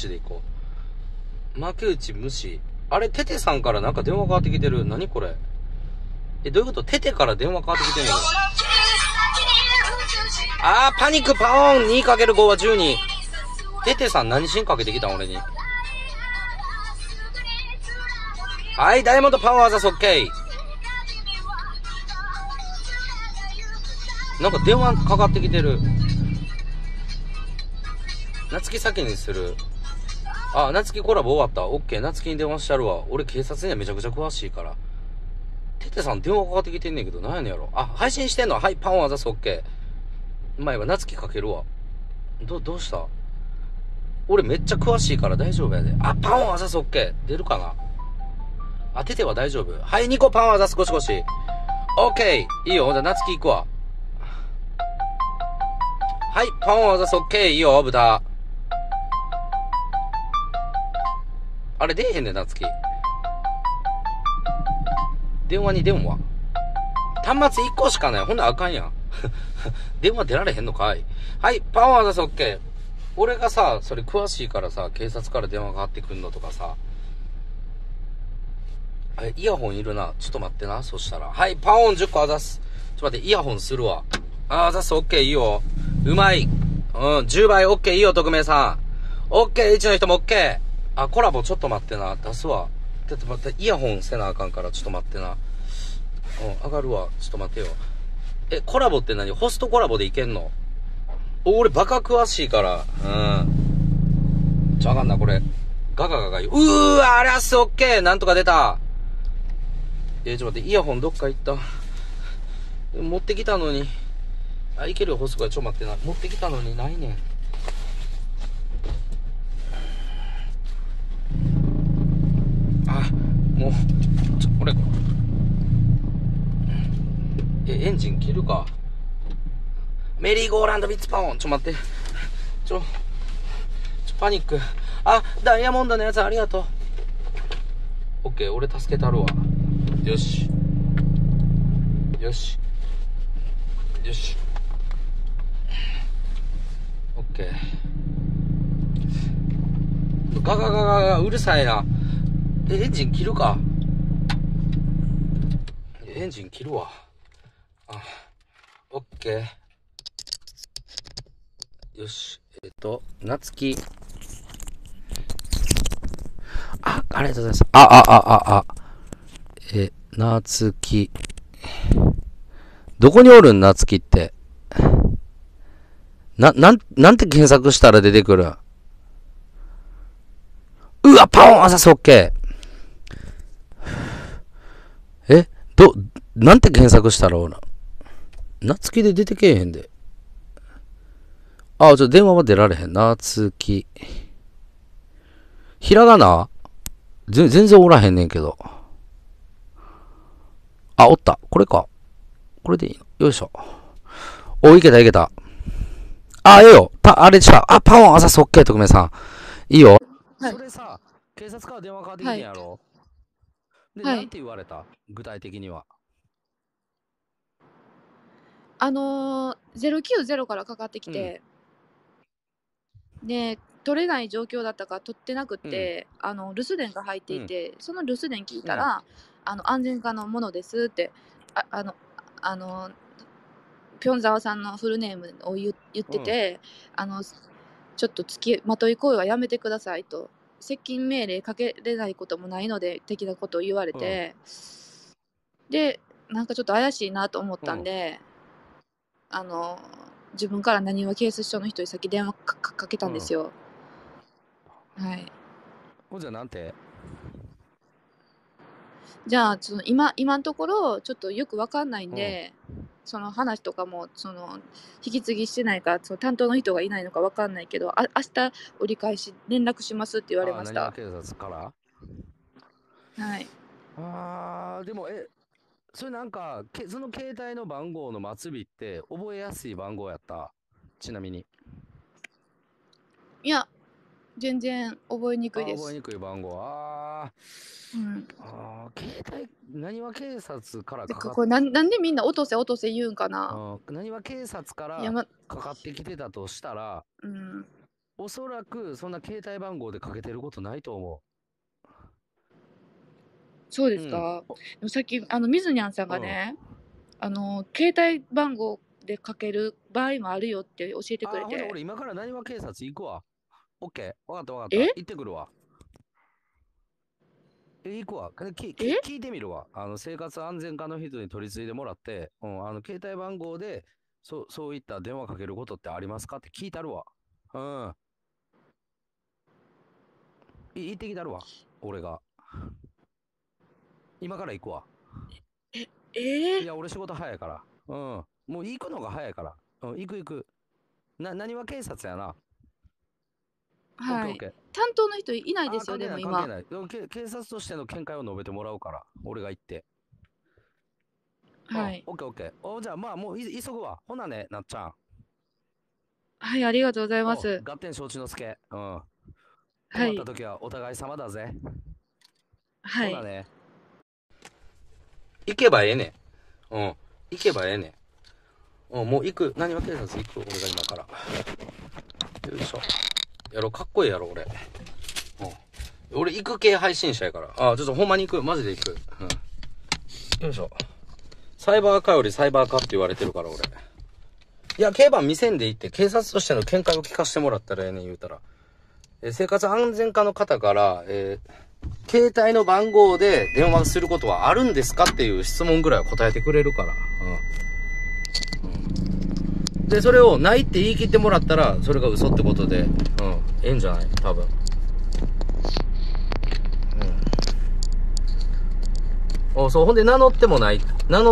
ちでいこう。負け打ち無視。あれ、テテさんからなんか電話かかってきてる。何これ。どういうこと？テテから電話かかってきてんの？パニックパオン 2×5 は12。テテさん何しにかけてきたん俺に。はい、ダイヤモンドパワーザスオッケー。なんか電話かかってきてる。夏希先にする。夏希コラボ終わった。オッケー、夏希に電話してやるわ。俺警察にはめちゃくちゃ詳しいから。テテさん電話かかってきてんねんけど、なんやねんやろ。配信してんの？はい、パンワーザスオッケー。前は夏希かけるわ。どうした？俺めっちゃ詳しいから大丈夫やで。パンワーザスオッケー。出るかな？テテは大丈夫。はい、2個パンワーザスゴシゴシ。オッケー。いいよ。じゃあ夏希行くわ。はい、パンワーザスオッケー。いいよ、豚。あれ出えへんねん、夏希。電話に電話。端末1個しかない。ほんならあかんやん。電話出られへんのかい。はい、パワーだ、そっけ。俺がさ、それ詳しいからさ、警察から電話がかかってくんのとかさ。イヤホンいるな。ちょっと待ってな。そしたら。はい、パオン10個あざす。ちょっと待って、イヤホンするわ。あざす、オッケー、いいよ。うまい。10倍、オッケー、いいよ、特命さん。オッケー、1の人もオッケー。コラボちょっと待ってな。出すわ。ちょっと待って、イヤホンせなあかんから、ちょっと待ってな。上がるわ。ちょっと待ってよ。コラボって何？ホストコラボでいけんの？俺バカ詳しいから。あかんな、これ。ガガガガ言う。あれはす、オッケー。なんとか出た。ちょっと待って、イヤホンどっか行った。持ってきたのに。いけるよ、ホストから。ちょっと待ってな。持ってきたのにないねん。もう、これ。エンジン切るか。メリーゴーランドビッツパオン。ちょ待って。パニック。ダイヤモンドのやつありがとう。オッケー、俺助けたるわ。よし。よし。よし。オッケー。ガガガガガ、うるさいな。エンジン切るか。エンジン切るわ。オッケー。よし。夏希。ありがとうございます。夏希。どこにおるん、夏希って。なんて検索したら出てくる？パオン、オッケー。なんて検索したらおら。夏希で出てけえへんで。電話は出られへん。夏希。ひらがな？全然おらへんねんけど。おった。これか。これでいいの。よいしょ。いけたいけた。ええよ。あれした。パオン、オッケー、特命さん。いいよ。それさ、警察から電話かかってきてんやろ？で、なんて言われた？具体的には。 090からかかってきて、で、取れない状況だったから取ってなくて、留守電が入っていて、その留守電聞いたら、安全課のものですって、ピョンザワさんのフルネームを言ってて、ちょっと付きまとい行為はやめてくださいと、接近命令かけれないこともないので的なことを言われて、でなんかちょっと怪しいなと思ったんで、自分からなにわ警察署の人に先電話かけたんですよ。はい。 じゃあなんて？ じゃあ今のところちょっとよくわかんないんで、その話とかも引き継ぎしてないから、担当の人がいないのかわかんないけど、明日折り返し連絡しますって言われました。 なにわ警察から？ はい。 でもそれなんかその携帯の番号の末尾って覚えやすい番号やった？ちなみに。 いや、全然覚えにくいです。 覚えにくい番号。携帯、なにわ警察からかかって、 これなんでみんな落とせ言うんかな。 なにわ警察からかかってきてたとしたら、 おそらくそんな携帯番号でかけてることないと思そうう。 ですか。でもさっきみずにゃんさんがね、携帯番号でかける場合もあるよって教えてくれほんでて。 俺今からなにわ警察行くわ。オッケー。わかったわかった。 え行ってくるわ。行くわ。 え聞いてみるわ。生活安全課の人に取り継いでもらって、携帯番号で、そういった電話かけることってありますかって聞いたるわ。うん。行ってきたるわ。俺が。今から行くわ。いや、俺仕事早いから。うん。もう行くのが早いから。うん、行く。何は警察やな。 はい。 オッケー。 担当の人いないですよ、 関係ない、 でも今。 関係ない。でも警察としての見解を述べてもらうから、俺が行って。 はい。 オッケー。じゃあまあもう急ぐわ。ほなね、なっちゃん。 はい、ありがとうございます。 合点承知の助。うん。 は困ったい。 時はお互い様だぜ。 はい。 ほなね。行けばええねん。行けばええねん。もう行く。何は警察行く。俺が今から。よいしょ。やろ、かっこいいやろ、俺。俺行く系配信者やから。ちょっとほんまに行く。マジで行く。よいしょ。サイバー課よりサイバー課って言われてるから、俺。いや、競馬見せんでいいって、警察としての見解を聞かせてもらったらええねん言うたら。生活安全課の方から、携帯の番号で電話することはあるんですかっていう質問ぐらいは答えてくれるから。で、それをないって言い切ってもらったら、それが嘘ってことで、ええんじゃない多分。そう、ほんで名乗ってもないって。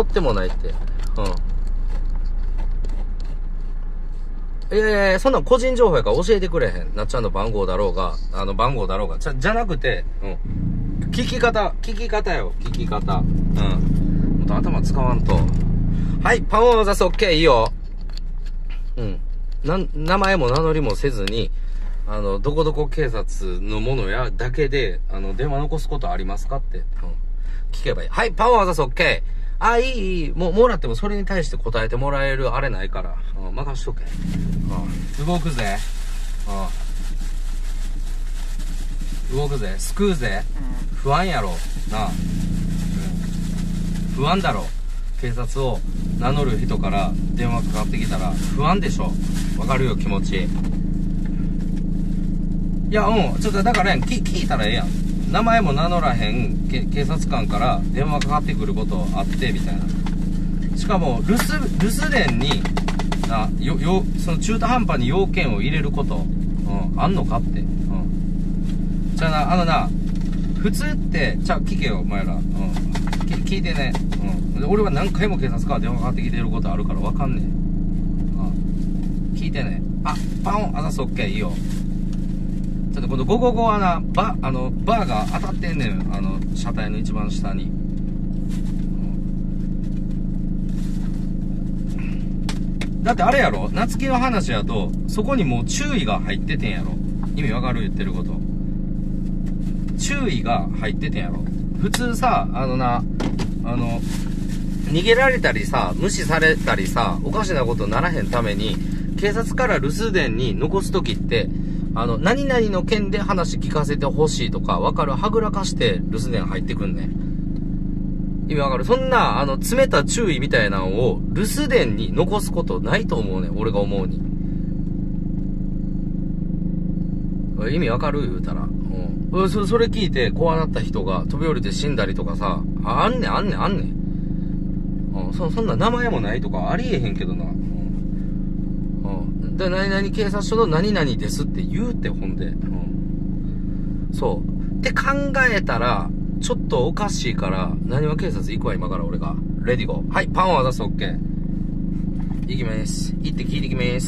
いや、そんなん個人情報やから教えてくれへん。なっちゃんの番号だろうが、番号だろうが。じゃなくて、聞き方よ、聞き方。もっと頭使わんと。はい、パンを出す、オッケー、いいよ。名前も名乗りもせずに、どこどこ警察のものやだけで、電話残すことありますかって、聞けばいい。はい、パンを出す、オッケー。いい。もらってもそれに対して答えてもらえるあれないから。任しとけ。動くぜ。動くぜ。救うぜ。不安やろ。なあ。不安だろ。警察を名乗る人から電話かかってきたら不安でしょ。わかるよ、気持ち。いや、ちょっとだからね、聞いたらええやん。名前も名乗らへん警察官から電話かかってくることあってみたいな。しかも留守電にその中途半端に要件を入れること、あんのかって。じゃあな普通って聞けよお前ら。聞いてね。俺は何回も警察から電話かかってきてることあるからわかんねえ。聞いてね。パンあざす、オッケー、いいよ。ちょっとこの555はな、バーが当たってんねん。車体の一番下に。だってあれやろ、夏希の話やと、そこにもう注意が入っててんやろ。意味わかる言ってること。注意が入っててんやろ。普通さ、逃げられたりさ、無視されたりさ、おかしなことならへんために、警察から留守電に残すときって、何々の件で話聞かせてほしいとか、わかる？はぐらかして留守電入ってくんねん。意味わかる？そんな、詰めた注意みたいなのを留守電に残すことないと思うねん。俺が思うに。意味わかる？言うたら。それ聞いて怖なった人が飛び降りて死んだりとかさ、あんねん。そんな名前もないとかありえへんけどな。で、何々警察署の何々ですって言うて、ほんで。そう。って考えたら、ちょっとおかしいから、何は警察行くわ、今から俺が。レディゴー。はい、パンを渡す、オッケー。行きます。行って聞いてきます。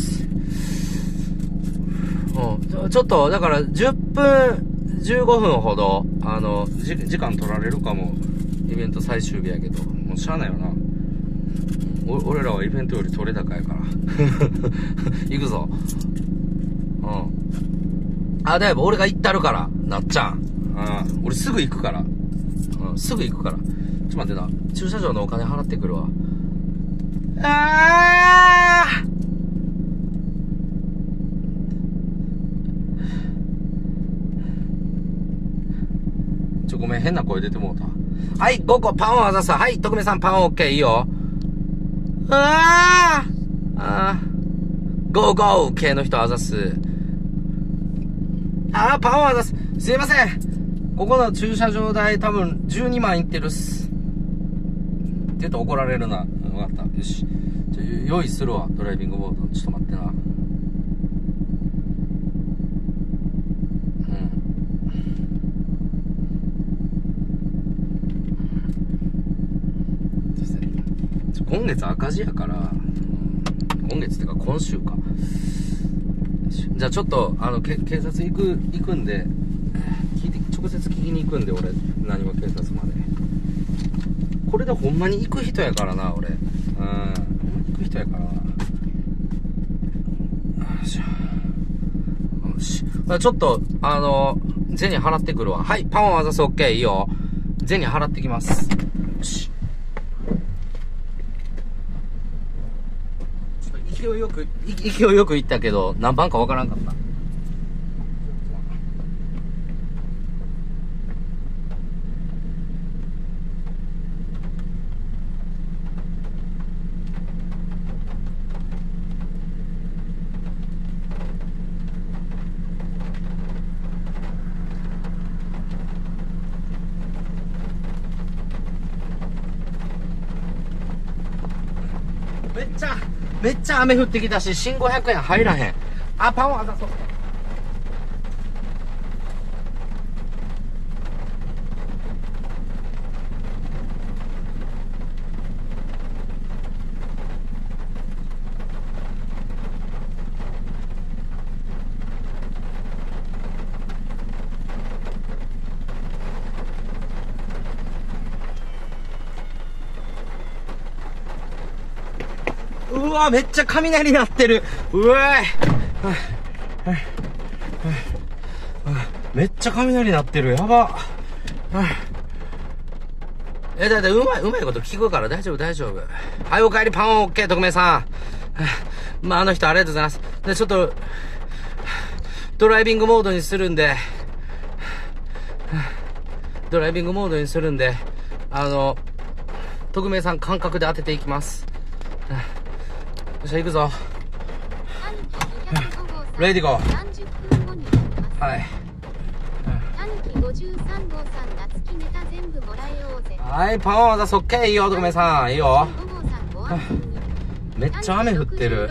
ちょっと、だから、10分、15分ほど、時間取られるかも。イベント最終日やけど。もうしゃあないよな。俺らはイベントより取れ高やから。行くぞ。だいぶ俺が行ったるから、なっちゃん。俺すぐ行くから。すぐ行くから。ちょっと待ってな。駐車場のお金払ってくるわ。 ごめん、変な声出てもうた。はい、5個パンをあざす。はい、徳目さんパンオッケー、いいよ。ゴーゴー系の人あざす。パンをあざす。すいません。ここの駐車場代多分12万いってるっす。って言うと怒られるな。わかった。よし。用意するわ、ドライビングボード。ちょっと待ってな。今月赤字やから、今月ってか今週か。じゃあちょっと、警察行くんで、直接聞きに行くんで、俺、何も警察まで。これでほんまに行く人やからな、俺。行く人やからな。よし。ちょっと、銭払ってくるわ。はい、パンをあざす、オッケー、いいよ。銭払ってきます。よし。勢いよく行ったけど、何番かわからんかった。めっちゃ雨降ってきたし、新500円入らへん。パンをあざそう。うわ、めっちゃ雷鳴ってる。うわい。めっちゃ雷鳴ってる。やば。だいうまいこと聞くから大丈夫。はい、お帰りパンオッケー、徳明さん。あの人ありがとうございます。で、ちょっと、ドライビングモードにするんで、徳明さん感覚で当てていきます。よっしゃ、行くぞ。レディゴー。はい。はい、パンを出す。オッケー、いいよ、徳明さん。いいよ。めっちゃ雨降ってる。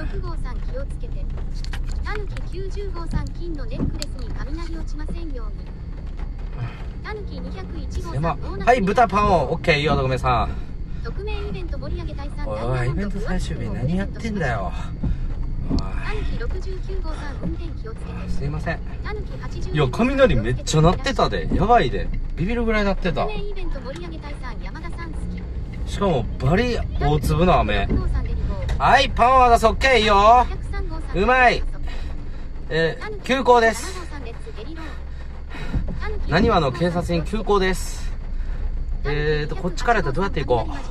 はい、豚パンを。オッケー、いいよ、徳明さん。おい、イベント最終日何やってんだよ。すいません。いや、雷めっちゃ鳴ってたで。やばいで。ビビるぐらい鳴ってた。しかもバリ大粒の雨。はい、パンは出す。オッケー、いいよ。うまい。急行です。何話の警察員急行です。こっちからやったらどうやって行こう。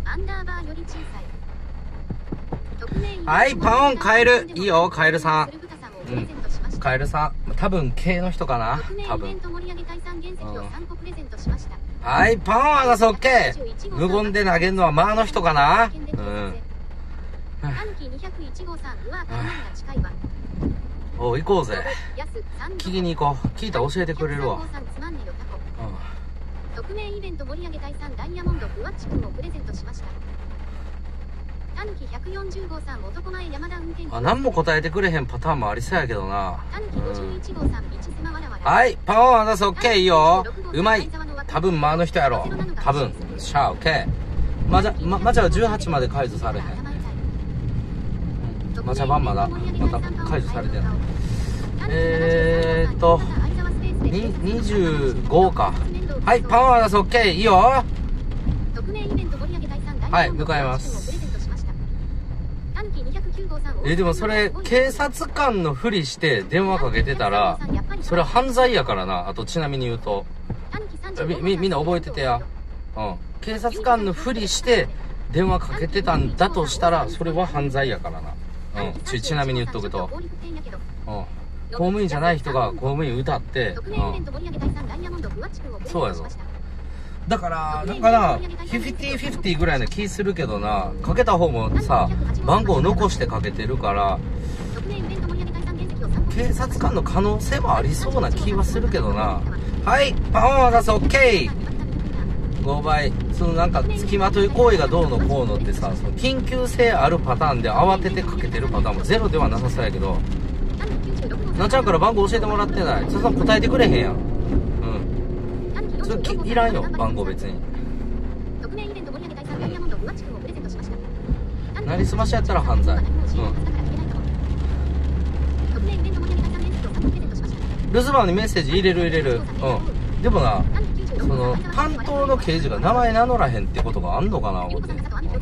はい、パンカエル。いいよ、カエルさん。カエルさん。多分、K の人かな。多分。はい、パンは出す。オッケー。無言で投げるのはマーの人かな。おう、行こうぜ。聞きに行こう。聞いたら教えてくれるわ。匿名イベント盛り上げ第3ダイヤモンドふわっちくんをプレゼントしました。たぬき140号さん、男前山田運転手。何も答えてくれへんパターンもありそうやけどな。たぬき51号さん、道妻わらわら。はい、パンを渡す。オッケー、いいよ。うまい。多分マーの人やろ。多分。シャー、オッケー。マチャは18まで解除されへん。マチャ版まだ解除されてない。25か。はい、パンを渡す。オッケー、いいよ。はい、向かいます。でもそれ、警察官のふりして電話かけてたら、それは犯罪やからな。あと、ちなみに言うと。みんな覚えててや。警察官のふりして電話かけてたんだとしたら、それは犯罪やからな。ちなみに言っとくと。 公務員じゃない人が公務員歌って、そうやぞ。だからなんかな、50-50ぐらいの気するけどな、かけた方もさ、番号残してかけてるから、警察官の可能性もありそうな気はするけどな。はい、パフォーマンス OK。5倍。そのなんか付きまとい行為がどうのこうのってさ、その緊急性あるパターンで慌ててかけてるパターンもゼロではなさそうやけど、なっちゃんから番号教えてもらってない。そん答えてくれへんやん。うん。それいらんよ、番号別に。なりすましやったら犯罪。うん。留守番にメッセージ入れる。うん。でもな、その担当の刑事が名前名乗らへんってことがあんのかな思って。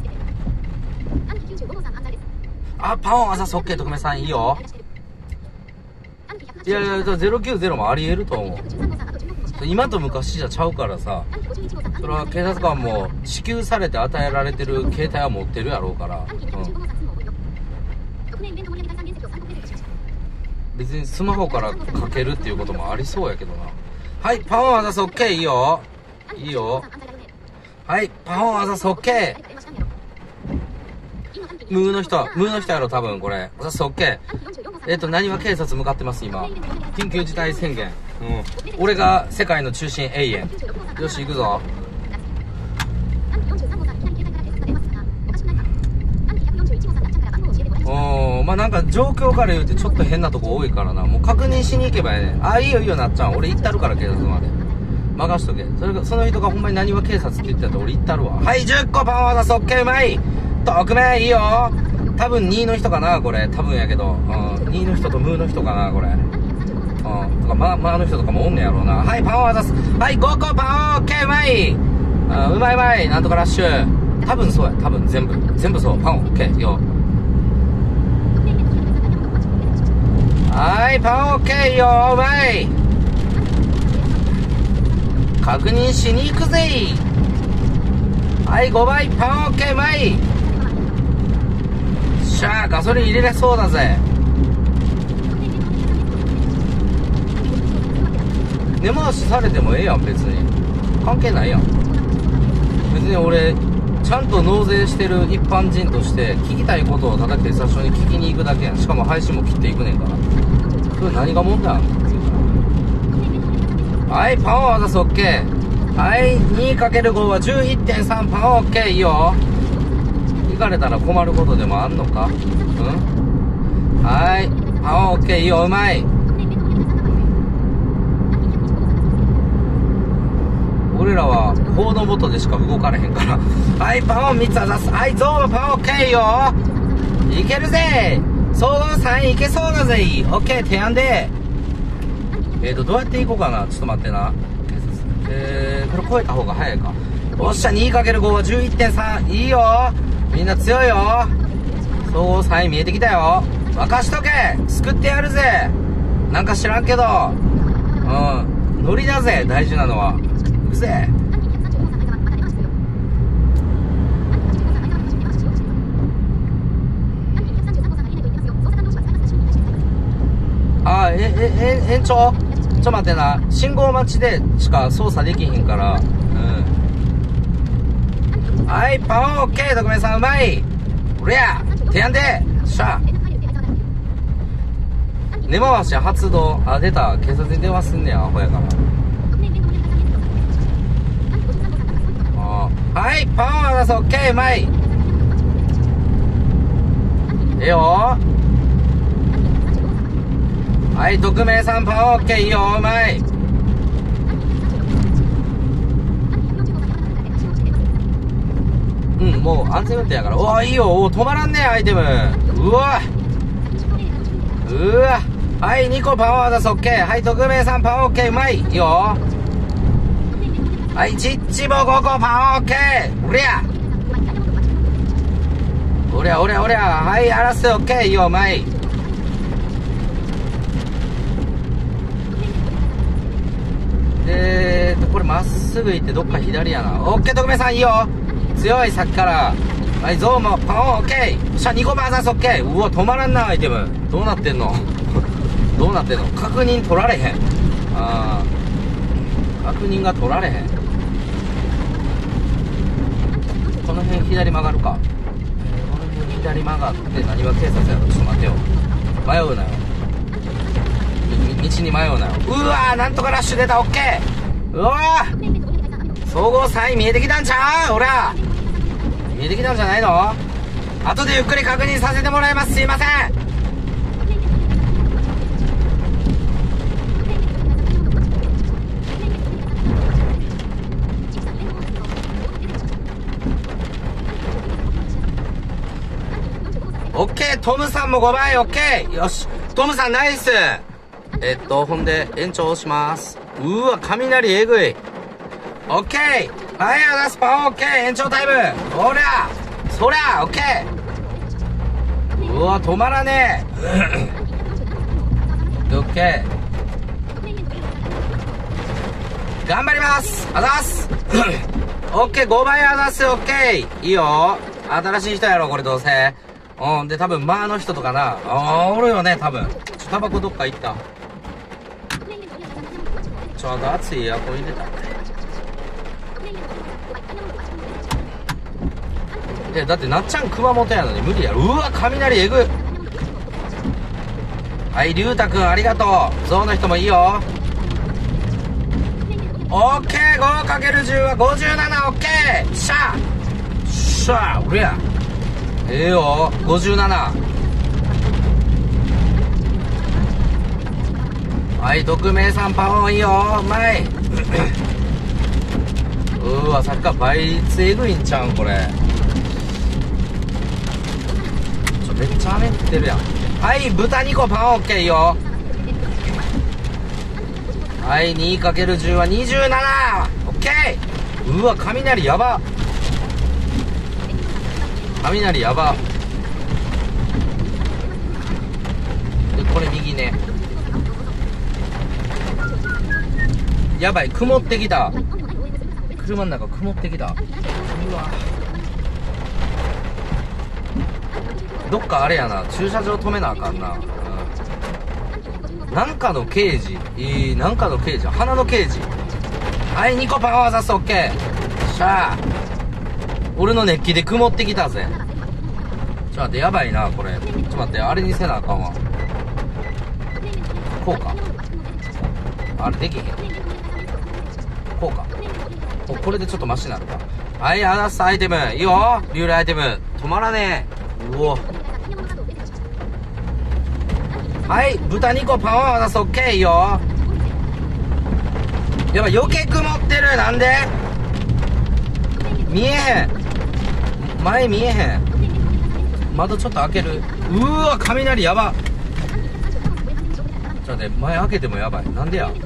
あ、パオン朝そっけ特命さんいいよ。いや090もありえると思う。今と昔じゃちゃうからさ、それは警察官も支給されて与えられてる携帯は持ってるやろうから、うん、別にスマホからかけるっていうこともありそうやけどな。はい、パフォーマンス OK。 いいよはい、パフォーマンス OK。 ムーの人やろ多分これ。おさす OK。 何は警察向かってます今。緊急事態宣言。うん。俺が世界の中心永遠。よし行くぞ。まあなんか状況から言うてちょっと変なとこ多いからな。もう確認しに行けばやね。あ、いいよなっちゃん。俺行ったるから警察まで。任しとけ。その人がほんまに何は警察って言ってたら俺行ったるわ。はい、10個パワーだ、そっけうまい。特命いいよ。多分2の人かなこれ。多分やけど。2の人とムーの人かなこれ。とかマーの人とかもおんねやろうな。はい、パワー出す。はい、5個パワー OK うまい。うまい。なんとかラッシュ。多分そうや。多分全部そう。パワー OK よ。はい、パワー OK よ。うまい。確認しに行くぜ。はい、5倍パワー OK うまい。しゃあ、ガソリン入れれそうだぜ。根回しされてもええやん別に。関係ないやん。別に俺ちゃんと納税してる一般人として聞きたいことをただ警察署に聞きに行くだけやん。しかも配信も切っていくねんから。それ何が問題あんの。はい、パワー出す OK。はい、2×5 は 11.3 パワー OK。 いいよ。行かれたら困ることでもあんのか。うん。はい、パワー OK。 いいよ。うまい。俺らは報道元でしか動かれへんから。はい、パワー3つは出す。はい、ゾーンパワー OK よ。いけるぜ。総合3位いけそうだぜ。 OK。 提案でどうやって行こうかな。ちょっと待ってな。これ超えた方が早いか。おっしゃ、 2×5 は 11.3。 いいよ。みんな強いよ。総合3位見えてきたよ。任しとけ。救ってやるぜ。なんか知らんけどノリだぜ。大事なのは行くぜ。延長ちょっと待ってな。信号待ちでしか操作できひんから。はい、パワー OK。 特命さんうまい。おりゃ提案でしゃ。根回し発動。あ、出た。警察に電話すんねや。アホやから。はい、パワー出す OK。 うまい。ええよ。はい、特命さんパワー OK。 いいよ。うまい。もう安全運転やから。おわ、いいよ。止まらんねアイテム。うわはい、2個パワー出す OK。 はい、特命さんパワー OK。 うまい。いいよ。はい、ちっちも5個パワー OK。 おりゃはい、やらせ OK。 いいよ。うまい。これまっすぐ行ってどっか左やな。 OK。 特命さんいいよ。強い。さっきから。はい、ゾーンもパワー OK。 しゃ、2個バーサス OK。 うわ、止まらんなアイテム。どうなってんのどうなってんの？確認取られへん。あー、確認が取られへん。この辺左曲がるか。この辺左曲がって何が警察やろ。ちょっと待ってよ。迷うなよ。道に迷うなよ。うわー、なんとかラッシュ出た。オッケー。うわー、総合3位見えてきたんちゃう？ほら見えてきたんじゃないの？後でゆっくり確認させてもらいます。すいません。オッケー、トムさんも5倍。オッケー、よし、トムさんナイス。ほんで延長します。うわ、雷えぐい。オッケー、はい、ラスパン。オッケー、延長タイム。おりゃそりゃ、オッケー。うわ、止まらねえ。オッケー、頑張ります。あざっす。オッケー、5倍あざっす。オッケー、いいよ。新しい人やろこれどうせ。うん、で多分マーの人とかな。おるよね多分。タバコどっか行った。ちょうど熱いエアコン入れた。だってなっちゃん熊本やのに無理やろ。うわ、雷えぐ。はい、りゅうたくんありがとう。ゾウの人もいいよ。オッケー、 5×10 は57。オッケー、シャーシャー、おりゃええよ。57。はい、匿名さんパワーいいよ。うまい。うわ、さっきから倍率えぐいんちゃうんこれ。めっちゃ雨降ってるやん。はい、豚2個パンオッケーいいよ。はい、 2×10 は27。オッケー。うわ、雷やば。雷やば。でこれ右ね。やばい、曇ってきた。車の中曇ってきた。うわ、どっかあれやな、駐車場止めなあかんな。うん、なんかの刑事、なんかの刑事、花の刑事。はい、2個パンワーザスオッケー。しゃあ、俺の熱気で曇ってきたぜ。ちょっと待って、やばいなこれ。ちょっと待って、あれにせなあかんわ。こうか、あれできへん。こうか。これでちょっとマシになるか。はい、アナスアイテムいいよ。リュールアイテム止まらねえ。うお、はい、豚2個パンワーザスオッケーいいよ。やばい、余計曇ってる。なんで見えへん。前見えへん。窓ちょっと開ける。うわ、雷やば。ちょっと待って、前開けてもやばい。なんでや。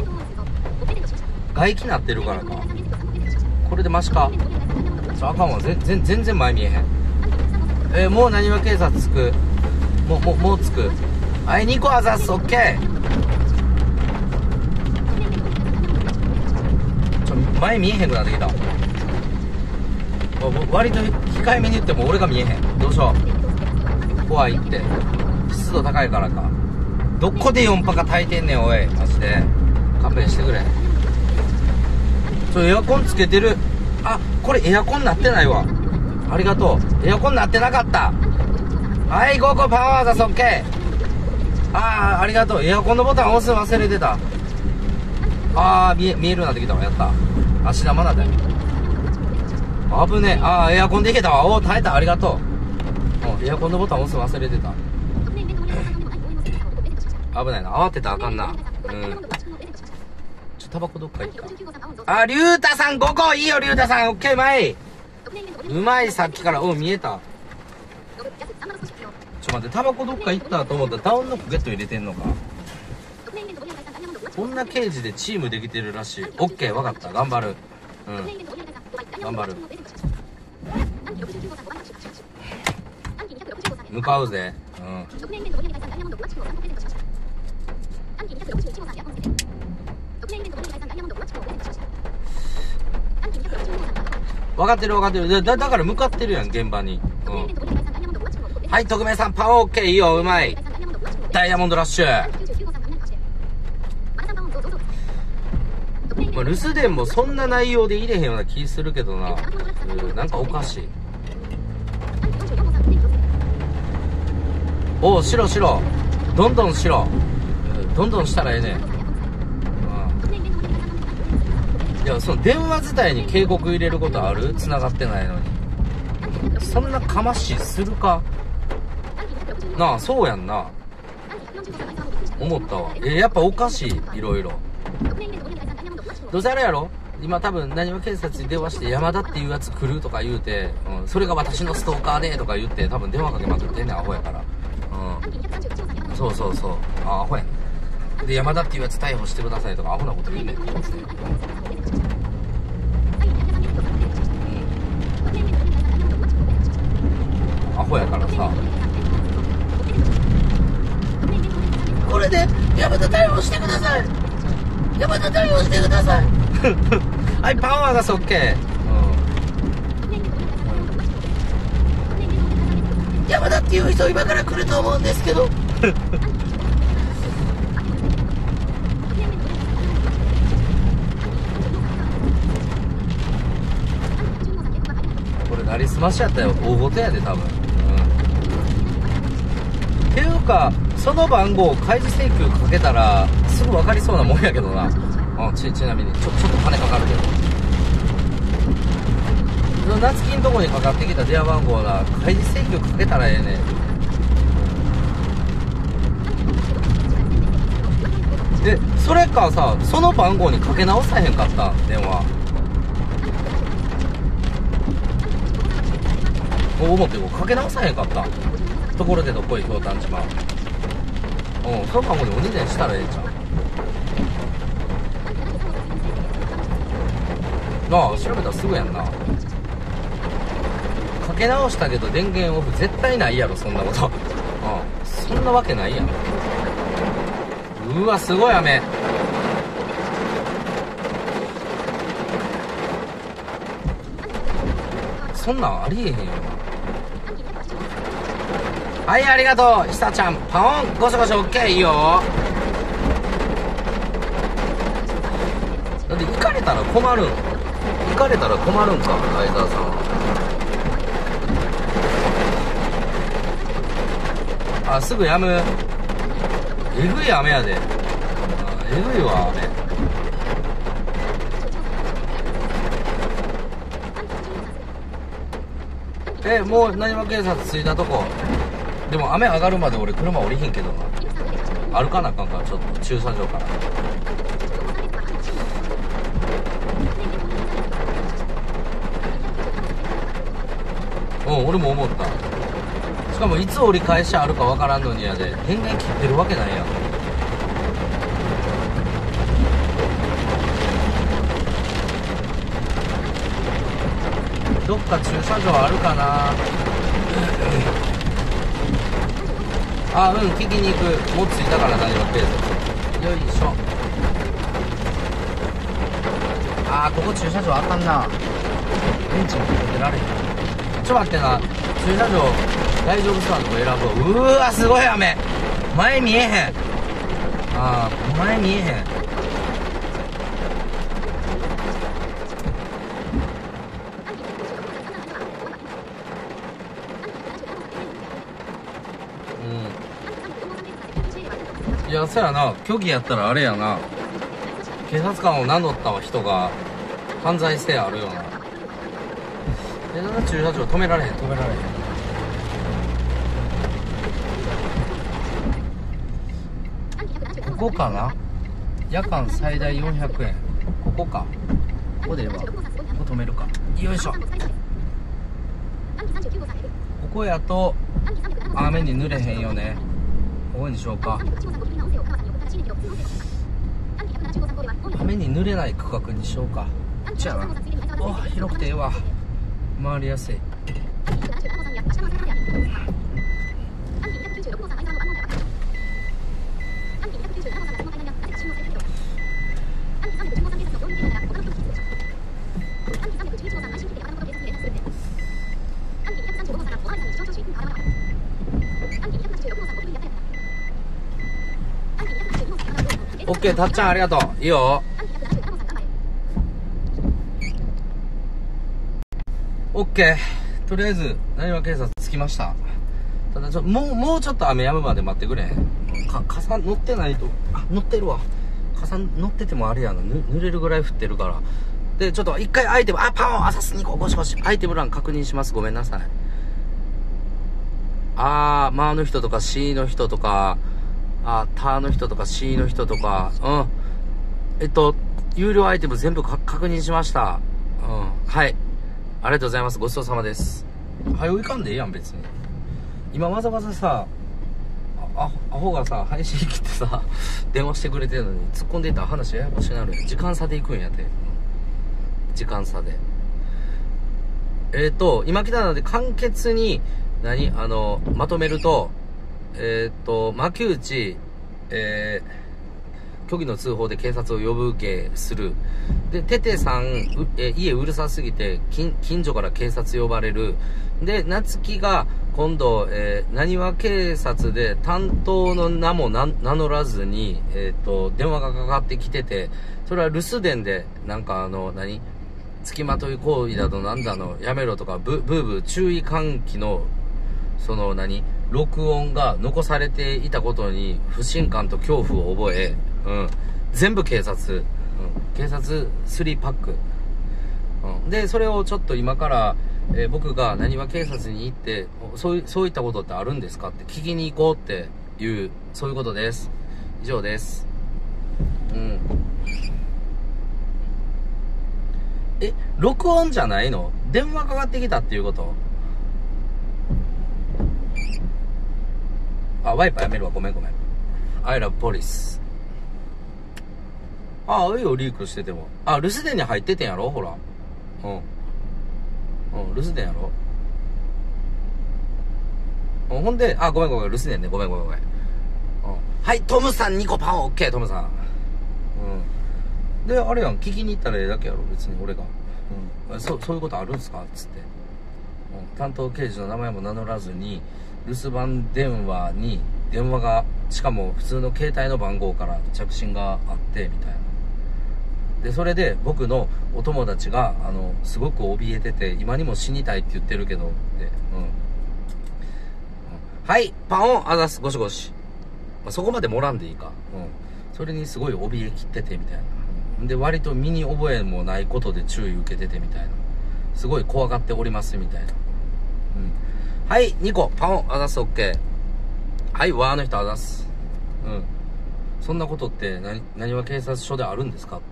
外気なってるからか。これでマシか。あかんわ。全然前見えへん。もう何は警察つく。もうつく。はい、2個あざっす。オッケー。前見えへんくなってきた。割と控えめに言っても俺が見えへん。どうしよう。怖いって。湿度高いからか。どこで4パカ炊いてんねんおい。マジで勘弁してくれ。エアコンつけてる。あ、これエアコンなってないわ。ありがとう。エアコンなってなかった。はい、5個パワーザスオッケー。ありがとう。エアコンのボタン押す忘れてた。見えるようになってきたわ。やった。足玉だったよ。危ねえ。エアコンでいけたわ。耐えた。ありがとう。エアコンのボタン押す忘れてた。危ないな。慌てたらあかんな。タバコどっか行った。リュウタさん5個いいよ。リュウタさんオッケー。うまい。うまい。さっきから見えた。待って、タバコどっか行ったと思ったらダウンのポケット入れてんのか。こんな刑事でチームできてるらしい。オッケー、分かった。頑張る。頑張る。向かうぜ。分かってる分かってる。だから向かってるやん、現場に。はい、特命さんパワーオッケー。いいよ。うまい。ダイヤモンドラッシュ。 まあ、留守電もそんな内容で入れへんような気するけどな。なんかおかしい。おう、しろ。どんどんしろ。どんどんしたらええねん。いや、その電話自体に警告入れることある？繋がってないのに。そんなかましいするかなあ、そうやんな。思ったわ。やっぱおかしい、いろいろ。どうせあれやろ？今多分何も警察に電話して山田っていうやつ来るとか言うて、それが私のストーカーでとか言って多分電話かけまくってんねん、アホやから。そうアホやねん。で、山田っていうやつ逮捕してくださいとかアホなこと言うねん。アホやからさ。これで山田逮捕してください。山田逮捕してください。はい、パワーがそっけ。山田っていう人今から来ると思うんですけど。これなりすましやったよ。大ごとやで多分。っていうかその番号開示請求かけたらすぐ分かりそうなもんやけどな。ちなみにちょっと金かかるけど、夏希んとこにかかってきた電話番号な開示請求かけたらええねん。でそれかさ、その番号にかけ直さへんかったん電話。思ってかけ直さへんかったところでどっこいひょうたん島。その番号で鬼伝したらええんちゃう。なあ、調べたらすぐやんな。かけ直したけど電源オフ絶対ないやろ、そんなこと。そんなわけないやん。うわ、すごい雨。そんなんありえへんよな。はい、ありがとう、ひさちゃん。パオン、ゴシゴシオッケー、いいよ。だって行かれたら困るん。行かれたら困るんか、相沢さんは。すぐやむ。えぐい雨やで。えぐいわ、雨。もう何も警察着いたとこ。でも雨上がるまで俺車降りひんけどな。歩かなあかんから、ちょっと駐車場から。俺も思った。しかもいつ折り返しあるかわからんのにやで、電源切ってるわけないやん。どっか駐車場あるかな。聞きに行く。もう着いたから何も警察。よいしょ。ここ駐車場あかんな。ベンチも止められへん。ちょっと待ってな。駐車場大丈夫そうなとこ選ぶ。うわ、すごい雨。前見えへん。前見えへん。いや、そやな。虚偽やったらあれやな。警察官を名乗った人が犯罪性あるよな。なんか駐車場止められへん。ここかな。夜間最大400円。ここか。ここではここ止めるか。よいしょ。ここやと雨に濡れへんよね。ここにしようか。雨に濡れない区画にしようか。じゃあな。広くてええわ。回りやすい。オッケー、たっちゃんありがとう。いいよ。 オッケー。とりあえず、なにわ警察着きました。ただもうちょっと雨止むまで待ってくれ。傘乗ってないと、乗ってるわ。傘乗っててもあれやな、濡れるぐらい降ってるから。で、ちょっと一回アイテム、パンをアサスにゴシゴシ、アイテム欄確認します。ごめんなさい。マーの人とか C の人とか、ターの人とか C の人とか、有料アイテム全部確認しました。はい。ありがとうございます。ごちそうさまです。早いかんでええやん、別に。今わざわざさ、アホがさ、配信切ってさ、電話してくれてるのに、突っ込んでいったら話ややこしくなる。時間差で行くんやて。時間差で。今来たので簡潔に、まとめると、牧内、虚偽の通報で警察を呼ぶ受けする。で、テテさん、家うるさすぎて、近所から警察呼ばれる。で、夏希が、今度、なにわ警察で担当の名も名乗らずに、電話がかかってきてて、それは留守電で、付きまとい行為だとなんだの、やめろとか、ブーブー注意喚起の、録音が残されていたことに不信感と恐怖を覚え、全部警察、警察3パック。で、それをちょっと今から、僕がなにわ警察に行って、そういったことってあるんですかって聞きに行こうっていう、そういうことです。以上です。録音じゃないの？電話かかってきたっていうこと？ワイパーやめるわ。ごめん。I love police。いいよ、リークしてても。留守電に入っててんやろ？ほら。留守電やろ？ほんで、ごめん、留守電ね。ごめん。はい、トムさん2個パンオッケー、トムさん。で、あれやん、聞きに行ったらええだけやろ、別に俺が。そういうことあるんすかつって。担当刑事の名前も名乗らずに、留守番電話に、電話が、しかも普通の携帯の番号から着信があって、みたいな。で、それで僕のお友達が、すごく怯えてて、今にも死にたいって言ってるけど、はい、パンをあざす、ゴシゴシ。そこまで盛らんでいいか。それにすごい怯えきってて、みたいな。で、割と身に覚えもないことで注意受けてて、みたいな。すごい怖がっております、みたいな。はい、2個、パンをあざす、オッケー。はい、ワーの人あざす。そんなことって、なにわ警察署であるんですかって、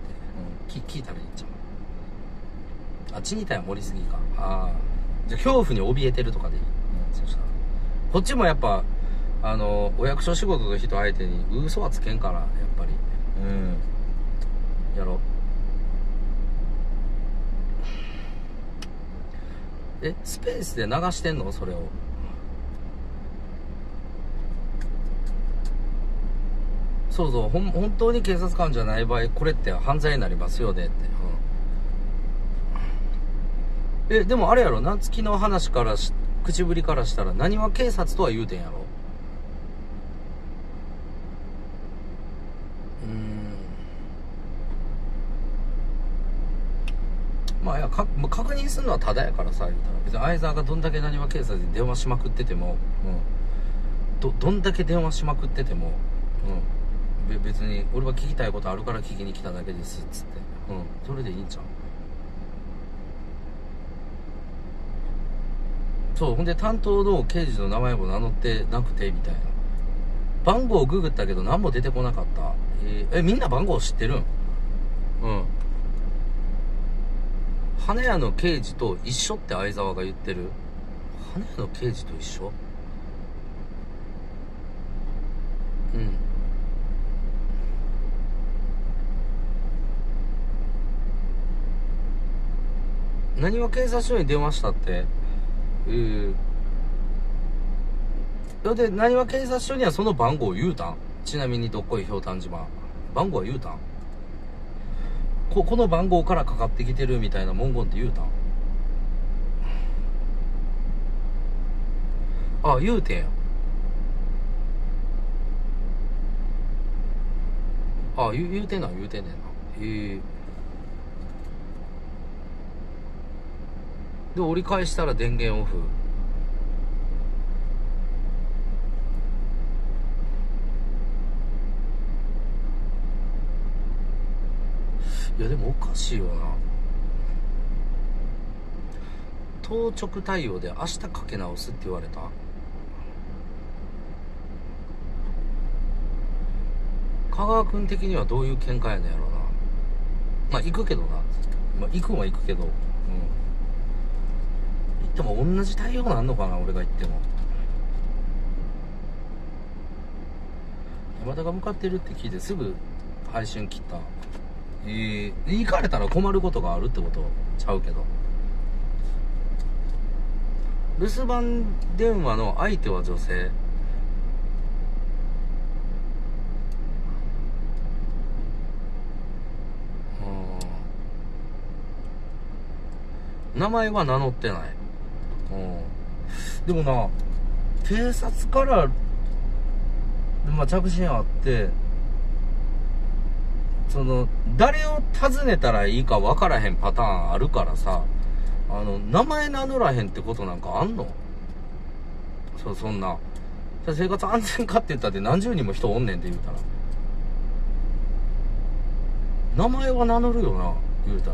聞いたらいいんちゃう。死にたいは盛りすぎか。じゃあ恐怖に怯えてるとかでいい。そしたら。こっちもやっぱ、お役所仕事の人相手に嘘はつけんから、やっぱり。やろう。スペースで流してんのそれを。そうそう、本当に警察官じゃない場合、これって犯罪になりますよねって。でもあれやろ、夏希の話から口ぶりからしたら、なにわ警察とは言うてんやろ。確認するのはただやからさ、言うたら。別に相沢がどんだけなにわ警察に電話しまくってても、どんだけ電話しまくってても、別に俺は聞きたいことあるから聞きに来ただけですっつって、それでいいんちゃう。そう、ほんで担当の刑事の名前も名乗ってなくてみたいな。番号をググったけど何も出てこなかった。みんな番号知ってるん？花屋の刑事と一緒って相沢が言ってる。花屋の刑事と一緒？なにわ警察署に電話したって。で、なにわ警察署にはその番号言うたん？ちなみにどっこいひょうたん島。番号は言うたん？この番号からかかってきてるみたいな文言って言うたん？言うてんや。言うてんねんな。でで折り返したら電源オフ。いやでもおかしいよな。当直対応で明日かけ直すって言われた。香川君的にはどういう見解やねんやろな。まあ行くけどな、まあ行くんは行くけど、うん、行っても同じ対応なんのかな、俺が行っても。山田が向かってるって聞いてすぐ配信切った。行かれたら困ることがあるってことちゃうけど。留守番電話の相手は女性。名前は名乗ってない。でもな、警察から、まあ、着信あって、誰を訪ねたらいいか分からへんパターンあるからさ、名前名乗らへんってことなんかあんの？そんな。生活安全課って言ったって何十人も人おんねんって言うたら。名前は名乗るよな、言うたら。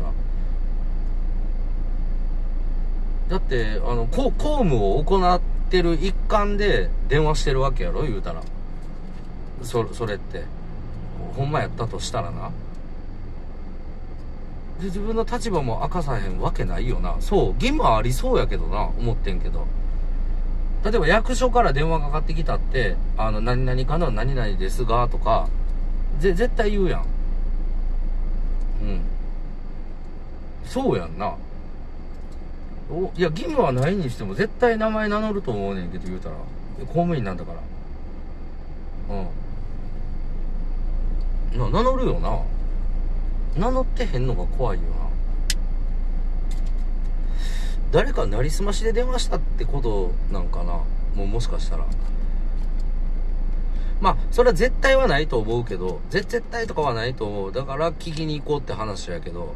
だって、公務を行ってる一環で電話してるわけやろ、言うたら。それって。ほんまやったとしたらな。で、自分の立場も明かさへんわけないよな。そう、義務はありそうやけどな、思ってんけど。例えば役所から電話かかってきたって、何々かの何々ですが、とか、絶対言うやん。うん。そうやんな。いや、義務はないにしても絶対名前名乗ると思うねんけど、言うたら。公務員なんだから。名乗るよな。名乗ってへんのが怖いよな。誰かなりすましで電話したってことなんかな。もしかしたら。まあ、それは絶対はないと思うけど、絶対とかはないと思う。だから聞きに行こうって話やけど。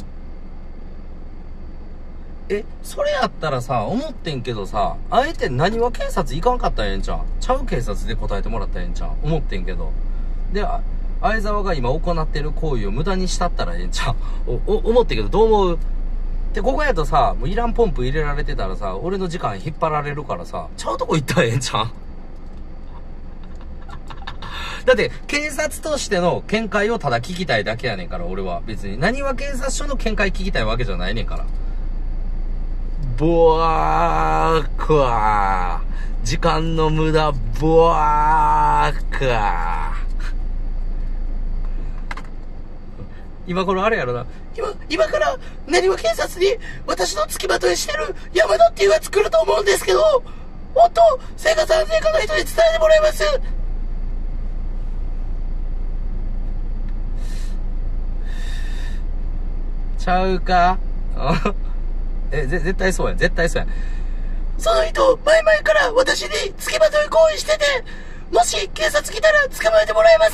それやったらさ、思ってんけどさ、あえて何は警察行かんかったらええんちゃう？ちゃう警察で答えてもらったらええんちゃう？思ってんけど。で、相沢が今行ってる行為を無駄にしたったらええんちゃう？思ってんけど、どう思う？で、ここやとさ、もういらんポンプ入れられてたらさ、俺の時間引っ張られるからさ、ちゃうとこ行ったらええんちゃう？だって、警察としての見解をただ聞きたいだけやねんから、俺は。別に。何は警察署の見解聞きたいわけじゃないねんから。ボワーカー。時間の無駄、ボワーカー。今頃あれやろな。今から、何は警察に私の付きまといしてる山田っていうやつ来ると思うんですけど、もっと生活安全課の人に伝えてもらいます。ちゃうか？絶対そうや。絶対そうや。その人、前々から私に付きまとい行為してて、もし警察来たら捕まえてもらえます。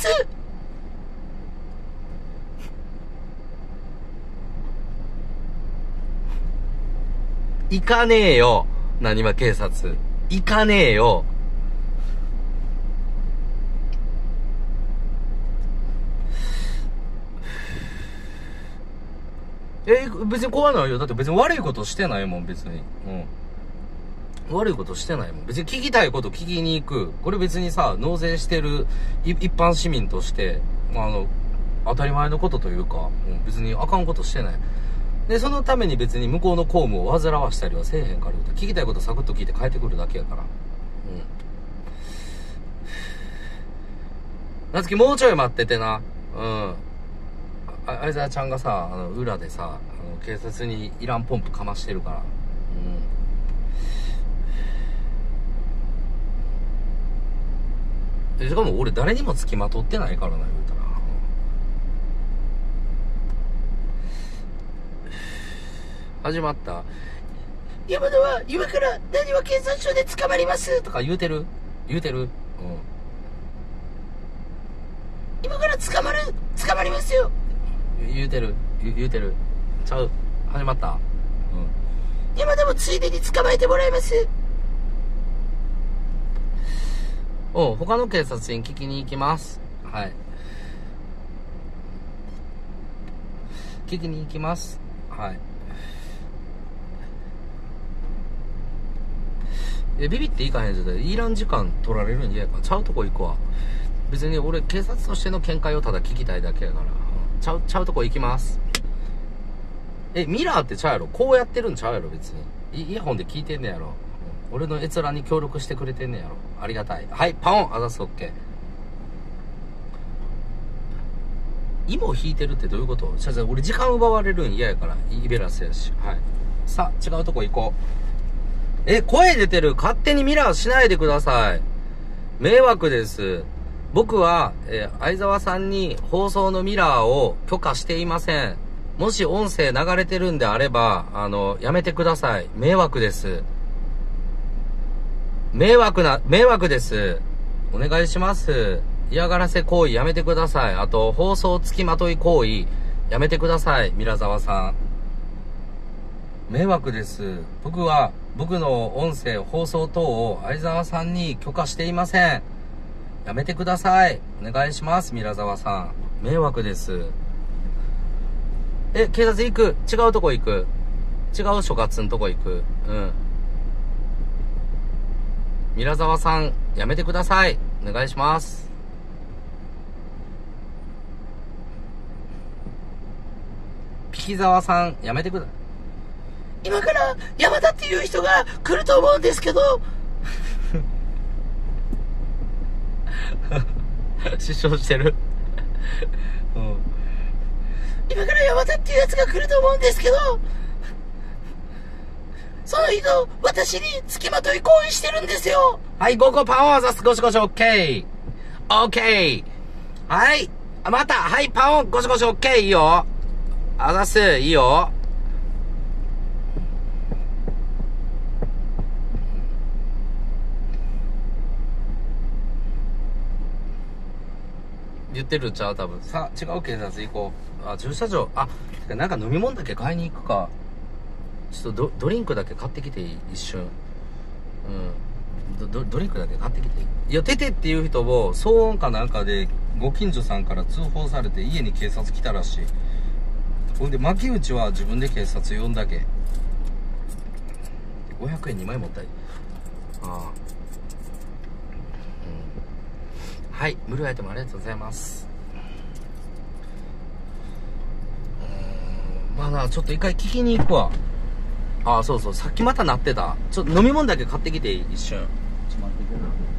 行かねえよ。何は警察。行かねえよ。別に怖ないよ。だって別に悪いことしてないもん、別に。悪いことしてないもん。別に聞きたいこと聞きに行く。これ別にさ、納税してる一般市民として、当たり前のことというか、別にあかんことしてない。で、そのために別に向こうの公務を煩わしたりはせえへんから、聞きたいことサクッと聞いて帰ってくるだけやから。なつきもうちょい待っててな。相沢ちゃんがさ、裏でさ、警察にいらんポンプかましてるから。しかも俺誰にも付きまとってないからな、言うたら。始まった。山田は今から何は警察署で捕まりますとか言うてる。今から捕まりますよ。言うてる。ちゃう。始まった。 今でもついでに捕まえてもらいます。他の警察に聞きに行きます。はい。聞きに行きます。はい。ビビっていかへんじゃない。いらん時間取られるん嫌やから、ちゃうとこ行くわ。別に俺、警察としての見解をただ聞きたいだけやから。ちゃうとこ行きます。ミラーってちゃうやろ。こうやってるんちゃうやろ、別に。イヤホンで聞いてんねやろ。俺の閲覧に協力してくれてんねやろ。ありがたい。はい、パオン、あざす、オッケー。芋引いてるってどういうこと？俺時間奪われるん嫌やから。イベラスやし。はい。さあ、違うとこ行こう。声出てる。勝手にミラーしないでください。迷惑です。僕は、相沢さんに放送のミラーを許可していません。もし音声流れてるんであれば、やめてください。迷惑です。迷惑です。お願いします。嫌がらせ行為やめてください。あと、放送付きまとい行為やめてください。ミラ沢さん。迷惑です。僕は、僕の音声、放送等を相沢さんに許可していません。やめてください。お願いします。ミラ沢さん。迷惑です。警察行く。違うとこ行く。違う所轄のとこ行く。うん。ミラ沢さん、やめてください。お願いします。ピキ沢さん、やめてください。今から山田っていう人が来ると思うんですけど。失笑してる。うん。今から山田っていうやつが来ると思うんですけど、その人、私に付きまとい行為してるんですよ。はい、5個パオンザスゴシゴシオッケー。オッケー。はい。また、はい、パオンゴシゴシオッケー。いいよ。あざす、いいよ。言ってるんちゃう多分。さあ、違う警察行こう。駐車場。なんか飲み物だけ買いに行くか。ちょっとドリンクだけ買ってきていい？一瞬。うん。ドリンクだけ買ってきていい？いや、テテっていう人も、騒音かなんかで、ご近所さんから通報されて、家に警察来たらしい。ほんで、牧内は自分で警察呼んだけ。500円2枚持ったり。はい、無料アイテムありがとうございます。まあな、ちょっと一回聞きに行くわ。そうそう、さっきまた鳴ってた。ちょっと飲み物だけ買ってきて一瞬。ちょっと待ってくれ。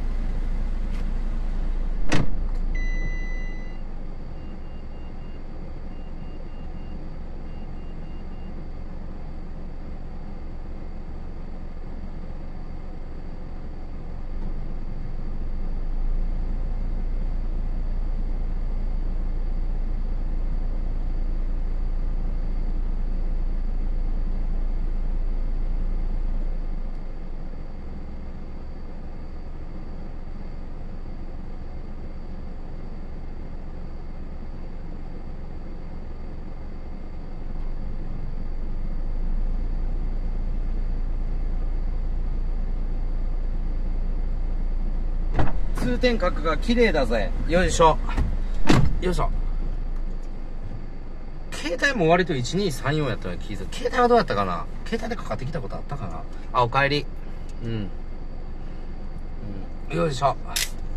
通天閣が綺麗だぜ。よいしょ。よいしょ。携帯も割と1234やったような気がする。携帯はどうやったかな。携帯でかかってきたことあったかな。おかえり。よいしょ。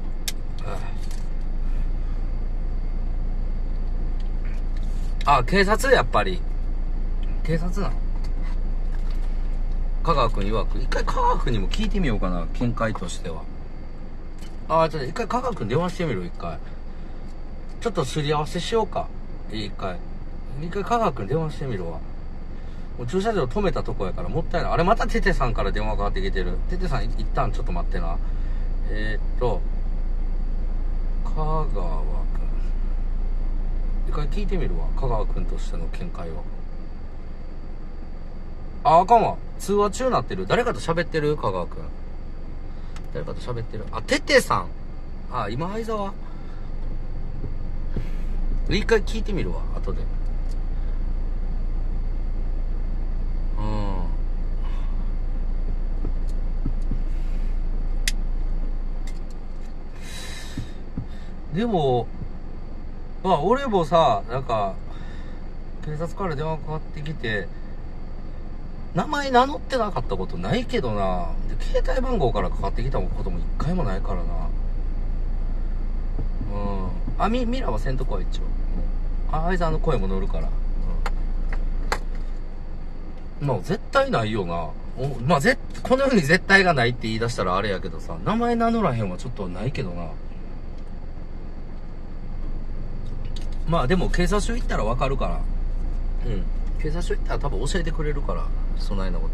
警察やっぱり。警察なの？香川くん曰く。一回香川くんにも聞いてみようかな。見解としては。ちょっと一回香川くん電話してみる？一回。ちょっとすり合わせしようか。一回香川くん電話してみるわ。もう駐車場止めたとこやからもったいない。あれまたテテさんから電話かかってきてる。テテさん一旦ちょっと待ってな。香川くん。一回聞いてみるわ。香川くんとしての見解を。あかんわ。通話中なってる。誰かと喋ってる？香川くん。誰かと喋ってる。テテさん。今相沢。一回聞いてみるわ。後で。 でも、まあ俺もさ、なんか、警察から電話かかってきて、名前名乗ってなかったことないけどな。で、携帯番号からかかってきたことも一回もないからな。うん。ミラーはせんとこは一応。あいつ声も乗るから。まあ絶対ないよな。まあこの世に絶対がないって言い出したらあれやけどさ、名前名乗らへんはちょっとないけどな。まあでも警察署行ったらわかるから。うん。警察署行ったら多分教えてくれるから、そないなこと。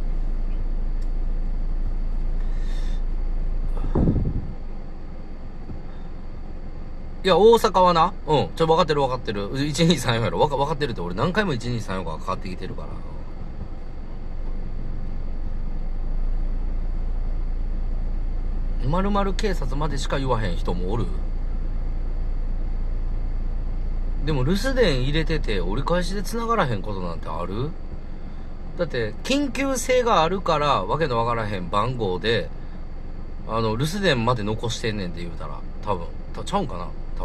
いや、大阪はな、分かってる分かってる。1234やろ。分かってるって俺何回も1234がかかってきてるから。まるまる警察までしか言わへん人もおる。でも留守電入れてて折り返しで繋がらへんことなんてある？だって緊急性があるからわけのわからへん番号で留守電まで残してんねんって言うたら多分ちゃうんかな多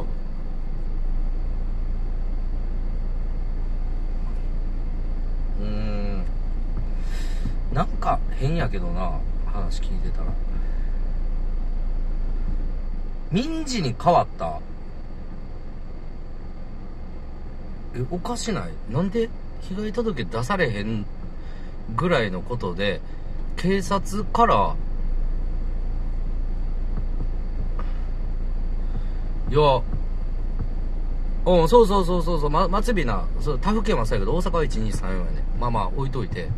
分。なんか変やけどな、話聞いてたら。民事に変わった。おかしない？なんで被害届出されへんぐらいのことで警察からそう松日な、他府県はそうやけど大阪は1234やね。まあ置いといて、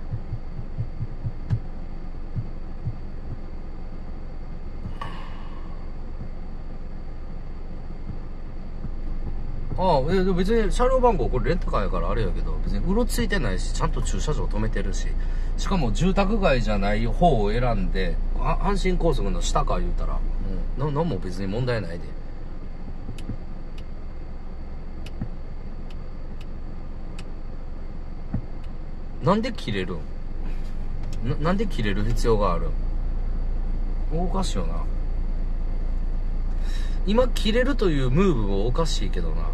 でも別に車両番号これレンタカーやからあれやけど、別にうろついてないし、ちゃんと駐車場止めてるし、しかも住宅街じゃない方を選んで、阪神高速の下か言うたら、なんも別に問題ないで。なんで切れるん？なんで切れる必要があるん？おかしいよな。今切れるというムーブもおかしいけどな。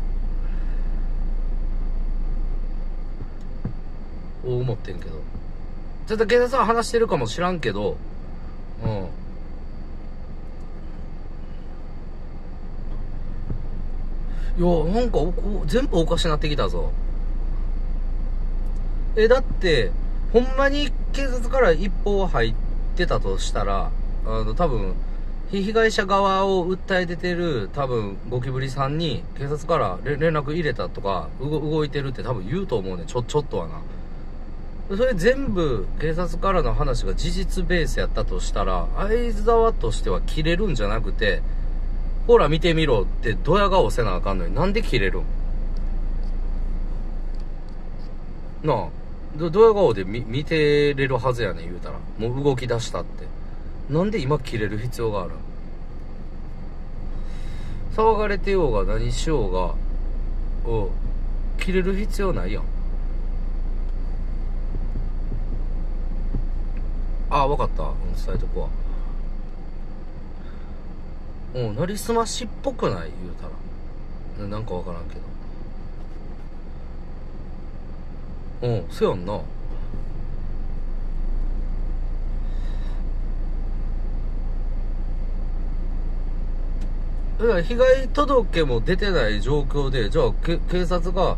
思ってんけど。ちょっと警察は話してるかもしらんけど、いや、なんか全部おかしなってきたぞ。だって、ほんまに警察から一報入ってたとしたら、多分、被害者側を訴え出てる、多分、ゴキブリさんに、警察から連絡入れたとか、動いてるって多分言うと思うね。ちょっとはな。それ全部、警察からの話が事実ベースやったとしたら、相沢としては切れるんじゃなくて、ほら見てみろってドヤ顔せなあかんのになんで切れるん？なあ。ドヤ顔で見てれるはずやねん言うたら。もう動き出したって。なんで今切れる必要があるん？騒がれてようが何しようが、切れる必要ないやん。わかった。伝えとこわ。なりすましっぽくない言うたら。なんかわからんけど。そうやんな。被害届も出てない状況で、じゃあ警察が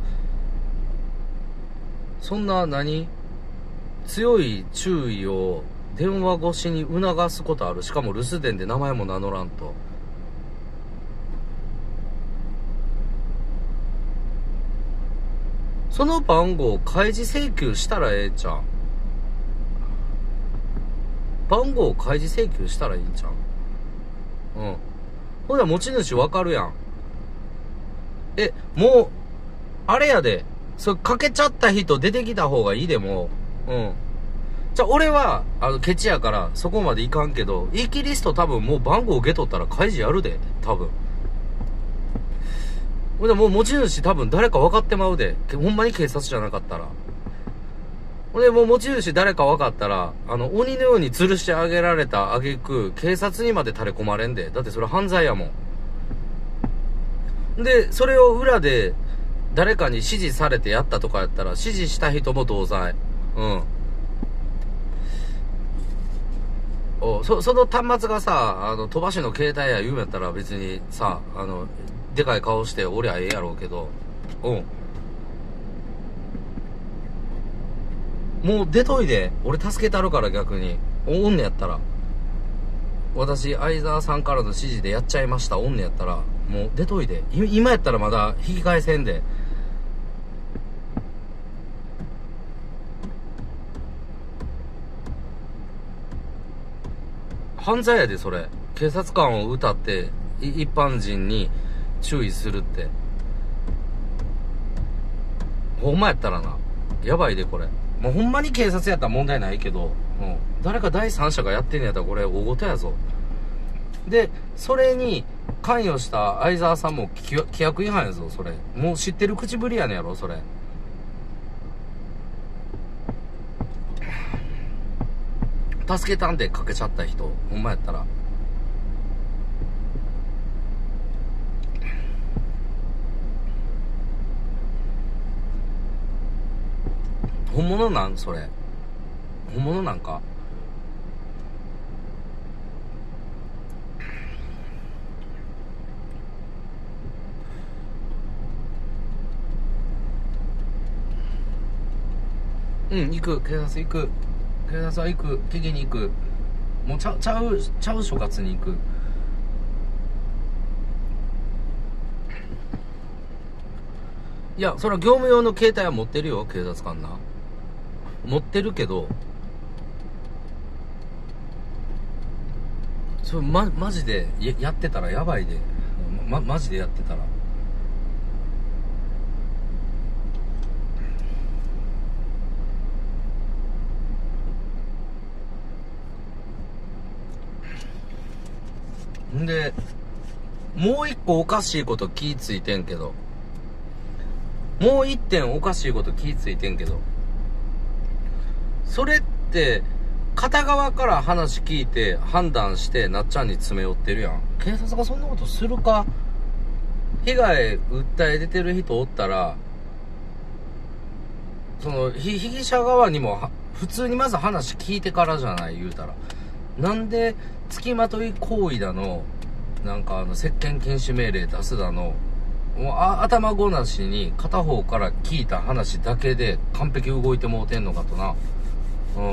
そんな強い注意を電話越しに促すことある？しかも留守電で名前も名乗らんと。その番号開示請求したらええじゃん。番号開示請求したらいいんじゃん。ほんなら持ち主わかるやん。もうあれやで、それかけちゃった人出てきた方がいいでも。じゃあ俺はケチやからそこまでいかんけど、イキリスト多分もう番号受け取ったら開示やるで、多分。ほんでもう持ち主多分誰か分かってまうで、ほんまに警察じゃなかったら。ほんでもう持ち主誰か分かったら、鬼のように吊るしてあげられた挙句警察にまで垂れ込まれんで。だってそれ犯罪やもん。 で、それを裏で誰かに指示されてやったとかやったら、指示した人も同罪。うん。その端末がさ、飛ばしの携帯や言うんやったら別にさ、でかい顔しておりゃええやろうけど、うん。もう出といで。俺助けたるから逆に。おんねやったら。私、相沢さんからの指示でやっちゃいました。おんねやったら。もう出といで。今やったらまだ引き返せんで。犯罪やで、それ。警察官を歌って、一般人に注意するって。ほんまやったらな。やばいで、これ。もうほんまに警察やったら問題ないけど、うん。誰か第三者がやってんのやったらこれ大事やぞ。で、それに関与した相沢さんも規約違反やぞ、それ。もう知ってる口ぶりやねやろ、それ。助けたんでかけちゃった人、ほんまやったら。本物なんそれ。本物なんか。うん、行く。警察行く。警察は行く。聞きに行く。もうちゃう所轄に行く。いや、それは業務用の携帯は持ってるよ、警察官な。持ってるけど、それマジでやってたらやばいで。マジでやってたら。んで、もう一個おかしいこと気ついてんけど、もう一点おかしいこと気ついてんけど、それって、片側から話聞いて判断してなっちゃんに詰め寄ってるやん。警察がそんなことするか？被害訴え出てる人おったら、その、被疑者側にも普通にまず話聞いてからじゃない、言うたら。なんで、付きまとい行為だの、なんか接見禁止命令出すだの、もう頭ごなしに片方から聞いた話だけで完璧動いてもうてんのかとな。うん。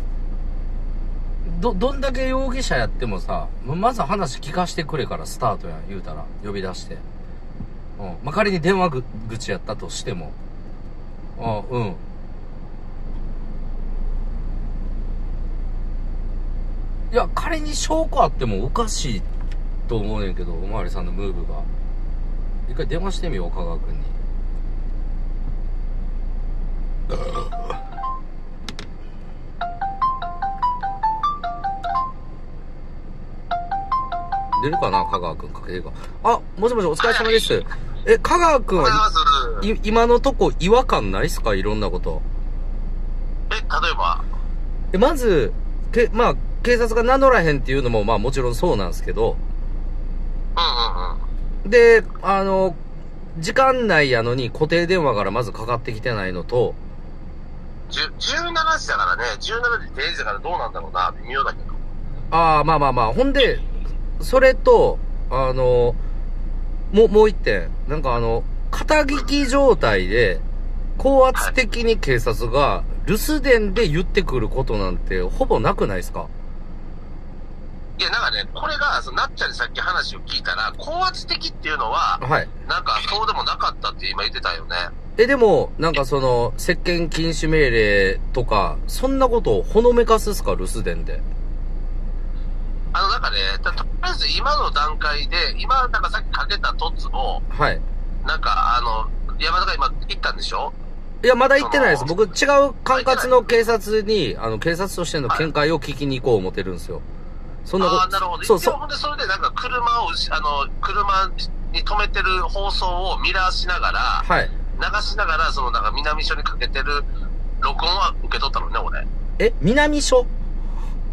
どんだけ容疑者やってもさ、まず話聞かしてくれからスタートやん、言うたら。呼び出して。うん。まあ、仮に電話口やったとしても。うん。いや、仮に証拠あってもおかしいと思うねんけど、おまわりさんのムーブが。一回電話してみよう、香川くんに。出るかな、香川くん。かけてるか。あ、もしもし、お疲れ様です。香川くんは、今のとこ違和感ないっすか？いろんなこと。 例えばまず、まあ、警察が名乗らへんっていうのも、まあもちろんそうなんですけど、で、時間内やのに固定電話からまずかかってきてないのと、 17時だからね、17時定時だからどうなんだろうな、微妙だけど。 まあ。ほんで、それと、もう一点、なんか肩聞き状態で、高圧的に警察が留守電で言ってくることなんてほぼなくないですか？ いや、なんかね、これが、なっちゃんにさっき話を聞いたら、高圧的っていうのは、 はい。 なんかそうでもなかったって今言ってたよね。 でも、なんか接見禁止命令とか、そんなことをほのめかすっすか、留守電で。 なんかね、とりあえず今の段階で、なんかさっきかけたトッツも、 はい。 なんか山田が今行ったんでしょ？ いや、まだ行ってないです。僕、違う管轄の警察に、警察としての見解を聞きに行こう思ってるんですよ。そんなこと。 なるほど。 そう。 ほんで、それでなんか車に止めてる放送をミラーしながら、 はい。 流しながら、なんか南署にかけてる録音は受け取ったのね、俺。 南署？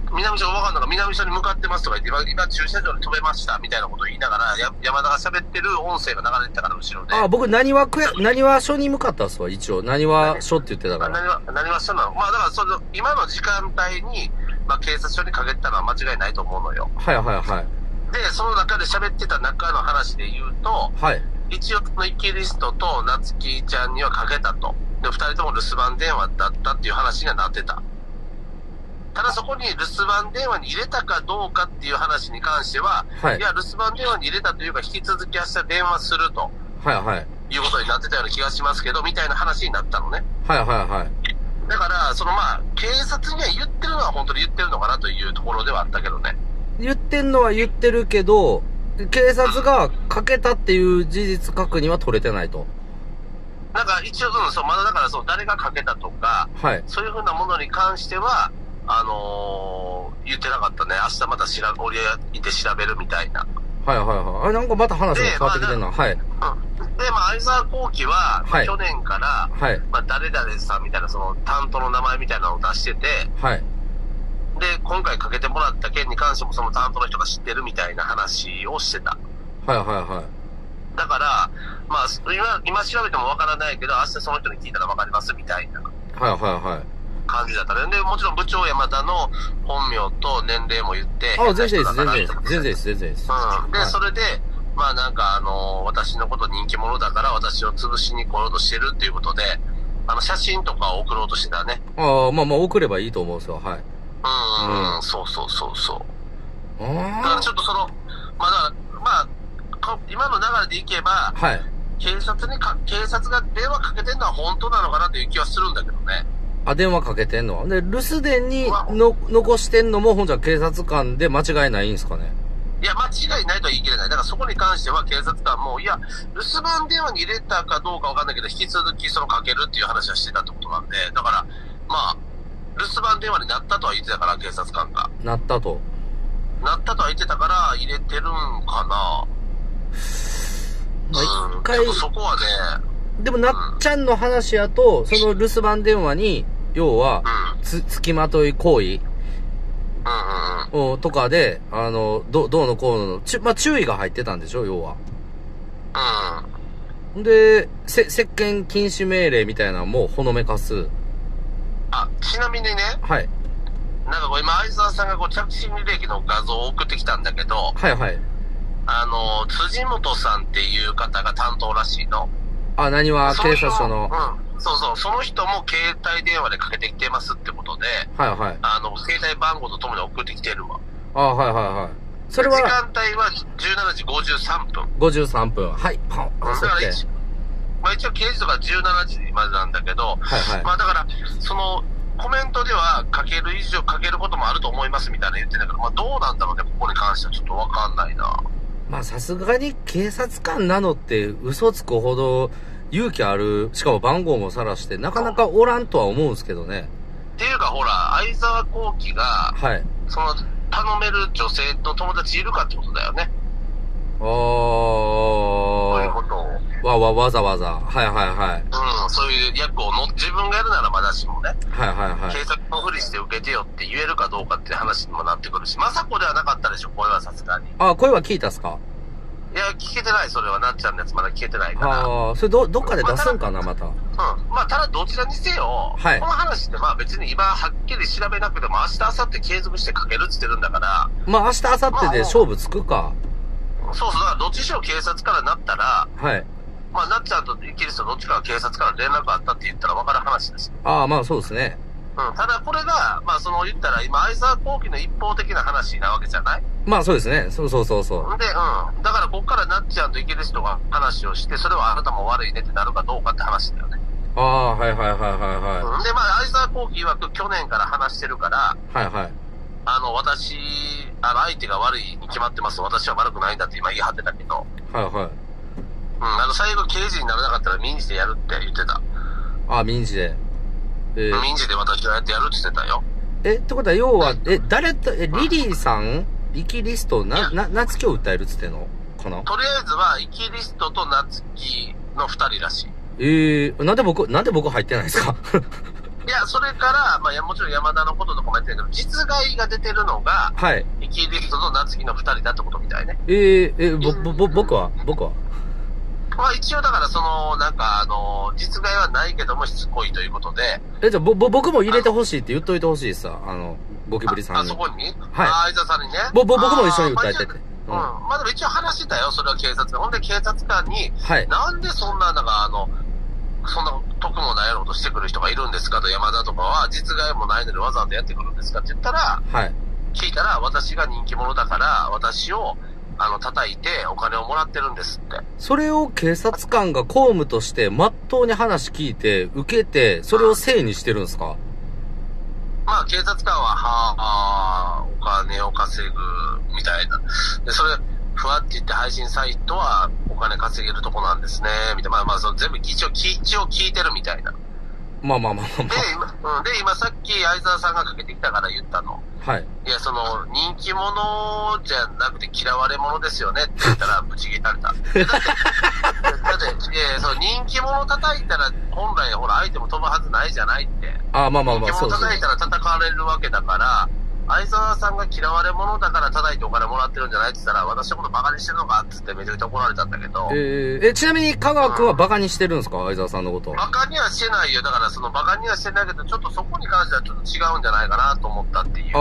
南署分かんのか、南署に向かってますとか言って、今駐車場に止めましたみたいなことを言いながら、山田が喋ってる音声が流れてたから、後ろで。 あ、僕、何は署に向かったっすわ、一応。何は署って言ってたから。 何は署なの？まあ、だから今の時間帯に、まあ、警察署にかけたのは間違いないと思うのよ。 はいはいはい。 で、その中で喋ってた中の話で言うと、 はい。 一応、イキリストと夏希ちゃんにはかけたと。で、二人とも留守番電話だったっていう話にはなってた。ただそこに留守番電話に入れたかどうかっていう話に関しては、はい、いや、留守番電話に入れたというか、引き続き明日電話すると。 はいはい。 いうことになってたような気がしますけど、みたいな話になったのね。 はいはいはい。 だから、まあ、警察には言ってるのは本当に言ってるのかなというところではあったけどね。 言ってんのは言ってるけど、警察がかけたっていう事実確認は取れてないと。 なんか一応、まだだから誰がかけたとか、はい、そういうふうなものに関しては、言ってなかったね。明日また俺いて調べるみたいな。 はいはいはい。なんかまた話が変わってきてるな。はい。 うん。で、まあ、相沢幸輝は、はい、去年から、はい、まあ、誰々さんみたいな、担当の名前みたいなのを出してて、はい。で、今回かけてもらった件に関しても、その担当の人が知ってるみたいな話をしてた。 はいはいはい。 だから、まあ、今調べてもわからないけど、明日その人に聞いたらわかりますみたいな。 はいはいはい。 感じだったね。で、もちろん部長山田の本名と年齢も言って。 あ、全然です、全然です。全然です、全然です。 うん。で、はい、それで、まあなんか私のこと人気者だから私を潰しに来ようとしてるっていうことで、写真とかを送ろうとしてたね。 ああ、まあまあ送ればいいと思うんですよ、はい。 そうそうそうそう。だあからちょっとまあ、今の流れでいけば、はい。警察が電話かけてんのは本当なのかなという気はするんだけどね。 あ、電話かけてんので、留守電に残してんのも、ほんじゃ警察官で間違いないんですかね？ いや、間違いないとは言い切れない。だからそこに関しては警察官も、いや、留守番電話に入れたかどうかわかんないけど、引き続きかけるっていう話はしてたってことなんで、だから、まあ、留守番電話になったとは言ってたから、警察官が。 なったとは言ってたから、入れてるんかな。 まあ、一回。 そこはね。 でも、なっちゃんの話やと、その留守番電話に、要は、付きまとい行為とかで、どうのこうの、まあ、注意が入ってたんでしょ、要は。で、接見禁止命令みたいなのもほのめかす。 あ、ちなみにね。はい。なんか今、相沢さんが着信履歴の画像を送ってきたんだけど。はいはい。辻本さんっていう方が担当らしいの。 あ、何は警察署の。 そうそう、その人も携帯電話でかけてきてますってことで、はいはい。携帯番号とともに送ってきてるわ。 あ、はいはいはい。それは時間帯は17時53分。 53分。はい、パン。 だから一応刑事とか17時までなんだけど、はいはい。まあだから、コメントではかけることもあると思いますみたいな言ってんだけど、まあどうなんだろうね、ここに関してはちょっとわかんないな。 まあさすがに警察官なのって嘘つくほど、勇気ある、しかも番号もさらして、なかなかおらんとは思うんですけどね。 っていうかほら、相沢幸輝が、はい。頼める女性の友達いるかってことだよね。そういうことを。 わざわざ。はいはいはい。 そういう役を自分がやるならまだしもね。 はいはいはい。 警察のふりして受けてよって言えるかどうかっていう話にもなってくるし、雅子ではなかったでしょ、声はさすがに。 あ、声は聞いたっすか？ いや、聞けてない、それは。なっちゃんのやつまだ聞けてないから。 ああ、それどっかで出すんかな、また。 まあ、ただどちらにせよ、はい。この話ってまあ別に今はっきり調べなくても明日、明後日継続してかけるって言ってるんだから。 まあ明日、明後日で勝負つくか。 そうそう、だからどっちしろ警察からなったら、はい。まあ、なっちゃんとイキリストどっちかが警察から連絡あったって言ったら分かる話ですよ。 ああ、まあそうですね。 ただこれが、まあ言ったら今、相沢幸輝の一方的な話なわけじゃない？ まあそうですね。そう。で、 だからこっからなっちゃんとイキリストが話をして、それはあなたも悪いねってなるかどうかって話だよね。 ああ、はい。で、まあ、 相沢幸輝曰く去年から話してるから、はいはい。私、相手が悪いに決まってます。私は悪くないんだって今言い張ってたけど。はいはい。最後刑事にならなかったら民事でやるって言ってた。 ああ、民事で。 民事で私はやってやるって言ってたよ。 ってことは、要は、リリーさん、イキリスト、夏希を訴えるって言ってんのかな？ とりあえずは、イキリストと夏希の二人らしい。 なんで僕入ってないんですか？ いや、それから、まあ、もちろん山田のこととかもやってるけど、実害が出てるのが、 はい。 キリストと夏希の二人だってことみたいね。 僕はまあ一応だからなんか実害はないけどもしつこいということで。 じゃあ僕も入れてほしいって言っといてほしいさ。ゴキブリさんに。 あそこにはい。 相沢さんにね。 僕も一緒に訴えてて。 まあでも一応話したよ、それは警察が。ほんで警察官に、 はい。 なんでそんな、そんな得もないやろうとしてくる人がいるんですかと、山田とかは、実害もないのにわざわざやってくるんですかって言ったら、はい。聞いたら、私が人気者だから、私を、叩いてお金をもらってるんですって。 それを警察官が公務として、まっとうに話聞いて、受けて、それを正にしてるんですか？ まあ、警察官は、お金を稼ぐ、みたいな。で、それ、ふわって言って配信サイトはお金稼げるとこなんですね、みたいな。まあその全部一応聞いてるみたいな。 まあ。 で、今さっき相沢さんがかけてきたから言ったの。はい。いや、人気者じゃなくて嫌われ者ですよねって言ったら、ぶち切られた。だって、人気者叩いたら、本来、ほら、相手も飛ぶはずないじゃないって。 まあ、 人気者叩いたら叩かれるわけだから、相沢さんが嫌われ者だから叩いてお金もらってるんじゃないって言ったら、私のことバカにしてるのかって言ってめちゃくちゃ怒られたんだけど。 ちなみに香川君はバカにしてるんですか、相沢さんのこと。 バカにはしてないよ。だからバカにはしてないけど、ちょっとそこに関してはちょっと違うんじゃないかなと思ったっていう。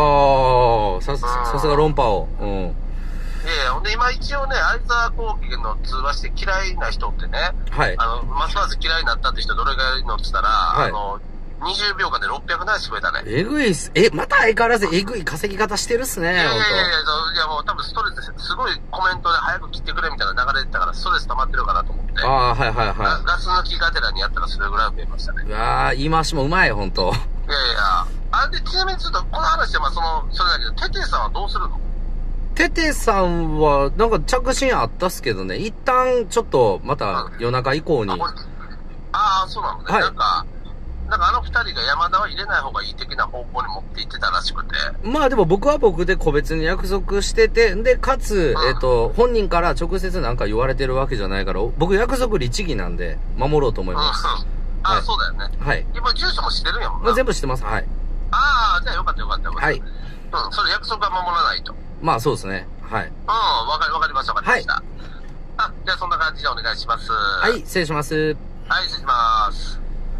さすが論破を。 ほんで今一応ね、相沢光輝の通話して嫌いな人ってね、はい。ますます嫌いになったって人どれぐらいいるのって言ったら、はい。20秒間で600何増えたね。 えぐいっす。また相変わらずえぐい稼ぎ方してるっすね。いやもう多分ストレス、すごいコメントで早く切ってくれみたいな流れてたからストレス溜まってるかなと思って。 はい。 ガス抜きがてらにやったらそれぐらい増えましたね。 言い回しもうまい、ほんと。 で、ちなみにちょっとこの話はそれだけど、テテさんはどうするの？ テテさんは、なんか着信あったっすけどね、一旦ちょっとまた夜中以降に。 そうなのね。はい。なんか二人が山田は入れない方がいい的な方向に持っていってたらしくて。 まあでも僕は僕で個別に約束してて、で、かつ、本人から直接なんか言われてるわけじゃないから、僕約束律儀なんで、守ろうと思います。 そうだよね。はい。今住所も知ってるんやもんな。全部知ってます、はい。 じゃあよかった。はい。それ約束は守らないと。 まあそうですね。はい。 わかりました。はい。じゃあそんな感じでお願いします。 はい、失礼します。 はい、失礼します。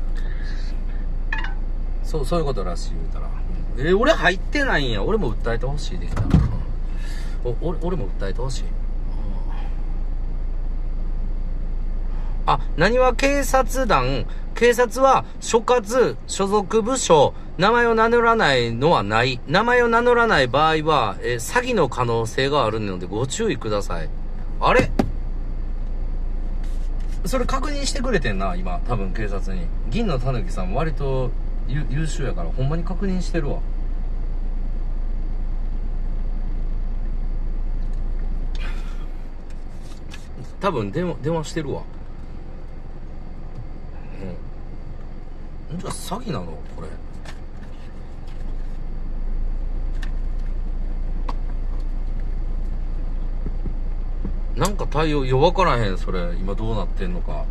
そういうことらしい言うたら。俺入ってないんや。俺も訴えてほしいできたら。俺も訴えてほしい。何は警察は所轄、所属部署、名前を名乗らないのはない。名前を名乗らない場合は、詐欺の可能性があるのでご注意ください。あれ？それ確認してくれてんな、今。多分警察に。銀のたぬきさん割と優秀やから、ほんまに確認してるわ。多分電話してるわ。じゃあ詐欺なのこれ。なんか対応わからへん。それ今どうなってんのか。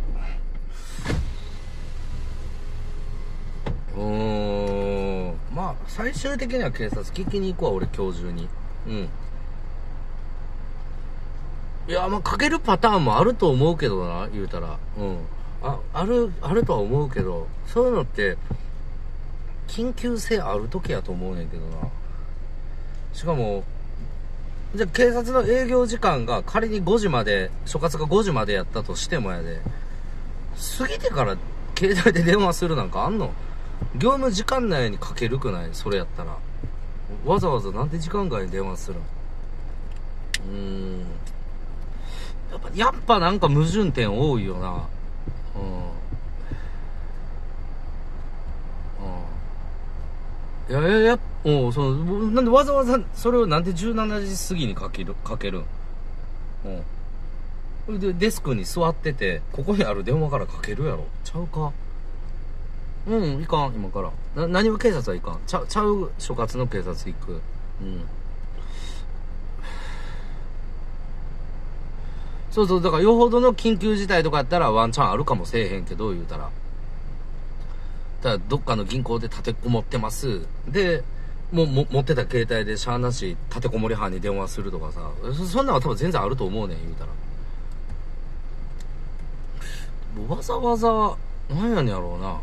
まあ最終的には警察聞きに行くわ、俺今日中に。いや、まあかけるパターンもあると思うけどな、言うたら。あるとは思うけど、そういうのって緊急性ある時やと思うねんけどな。しかもじゃあ警察の営業時間が仮に5時まで、所轄が5時までやったとしてもやで、過ぎてから携帯で電話するなんかあんの？業務時間内にかけるくない？それやったらわざわざなんで時間外に電話するん？やっぱなんか矛盾点多いよな。なんでわざわざそれをなんで17時過ぎにかけるん？でデスクに座ってて、ここにある電話からかけるやろ。ちゃうか？いかん、今から。何も警察はいかん。ちゃう所轄の警察行く。そうだからよほどの緊急事態とかやったらワンチャンあるかもせえへんけど、言うたらだからどっかの銀行で立てこもってます。で、持ってた携帯でしゃーなし立てこもり犯に電話するとかさ、そんなの多分全然あると思うねん、言うたら。わざわざ、なんやねんやろうな。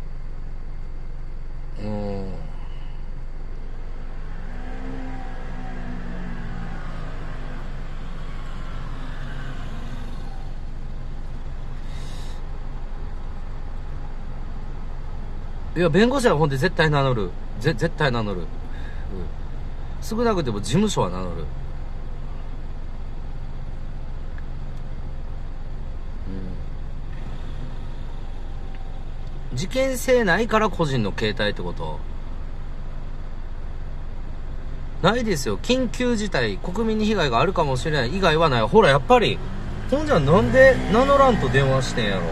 いや、弁護士はほんで絶対名乗る。絶対名乗る。少なくても事務所は名乗る。事件性ないから個人の携帯ってこと？ないですよ。緊急事態、国民に被害があるかもしれない以外はない。ほら、やっぱり。ほんじゃなんで名乗らんと電話してんやろ。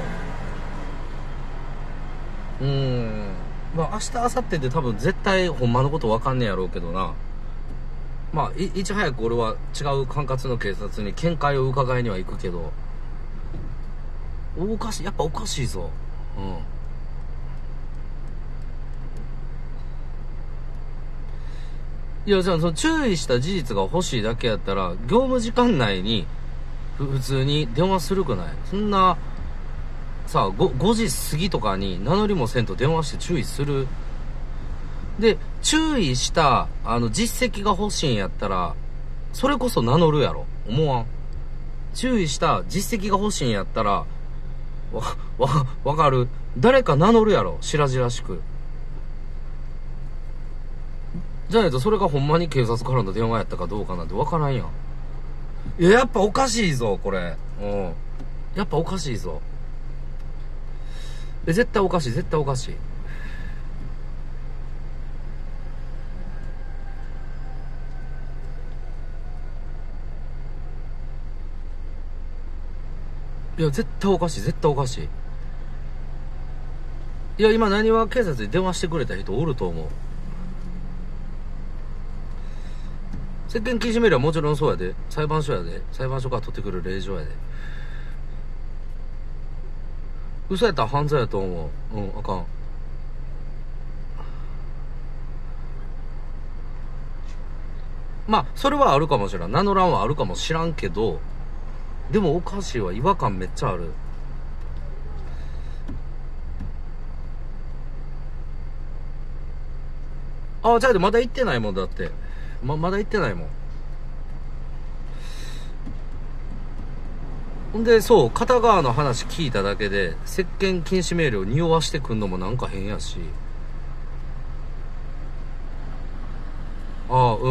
まあ明日明後日で多分絶対ほんまのこと分かんねえやろうけどな。まあいち早く俺は違う管轄の警察に見解を伺いには行くけど、おかしい、やっぱおかしいぞ。いや、じゃあその注意した事実が欲しいだけやったら業務時間内に普通に電話するくない？そんなさあ 5時過ぎとかに名乗りもせんと電話して注意する。で、注意した実績が欲しいんやったらそれこそ名乗るやろ、思わん？注意した実績が欲しいんやったらわかる？誰か名乗るやろ、白々しく。じゃないとそれがほんまに警察からの電話やったかどうかなんてわからんやん。いや、やっぱおかしいぞこれ。やっぱおかしいぞ。絶対おかしい、絶対おかしい。いや、絶対おかしい、絶対おかしい。いや、今何は警察に電話してくれた人おると思う。接見禁止命令はもちろんそうやで。裁判所やで。裁判所から取ってくる令状やで。嘘やったら犯罪やと思う。あかん。まあそれはあるかもしらん。名乗らんはあるかもしらんけど、でもおかしいわ。違和感めっちゃある。あ、じゃあまだ行ってないもんだって。まだ行ってないもん。ほんで、そう、片側の話聞いただけで接見禁止命令を匂わしてくんのもなんか変やし。こ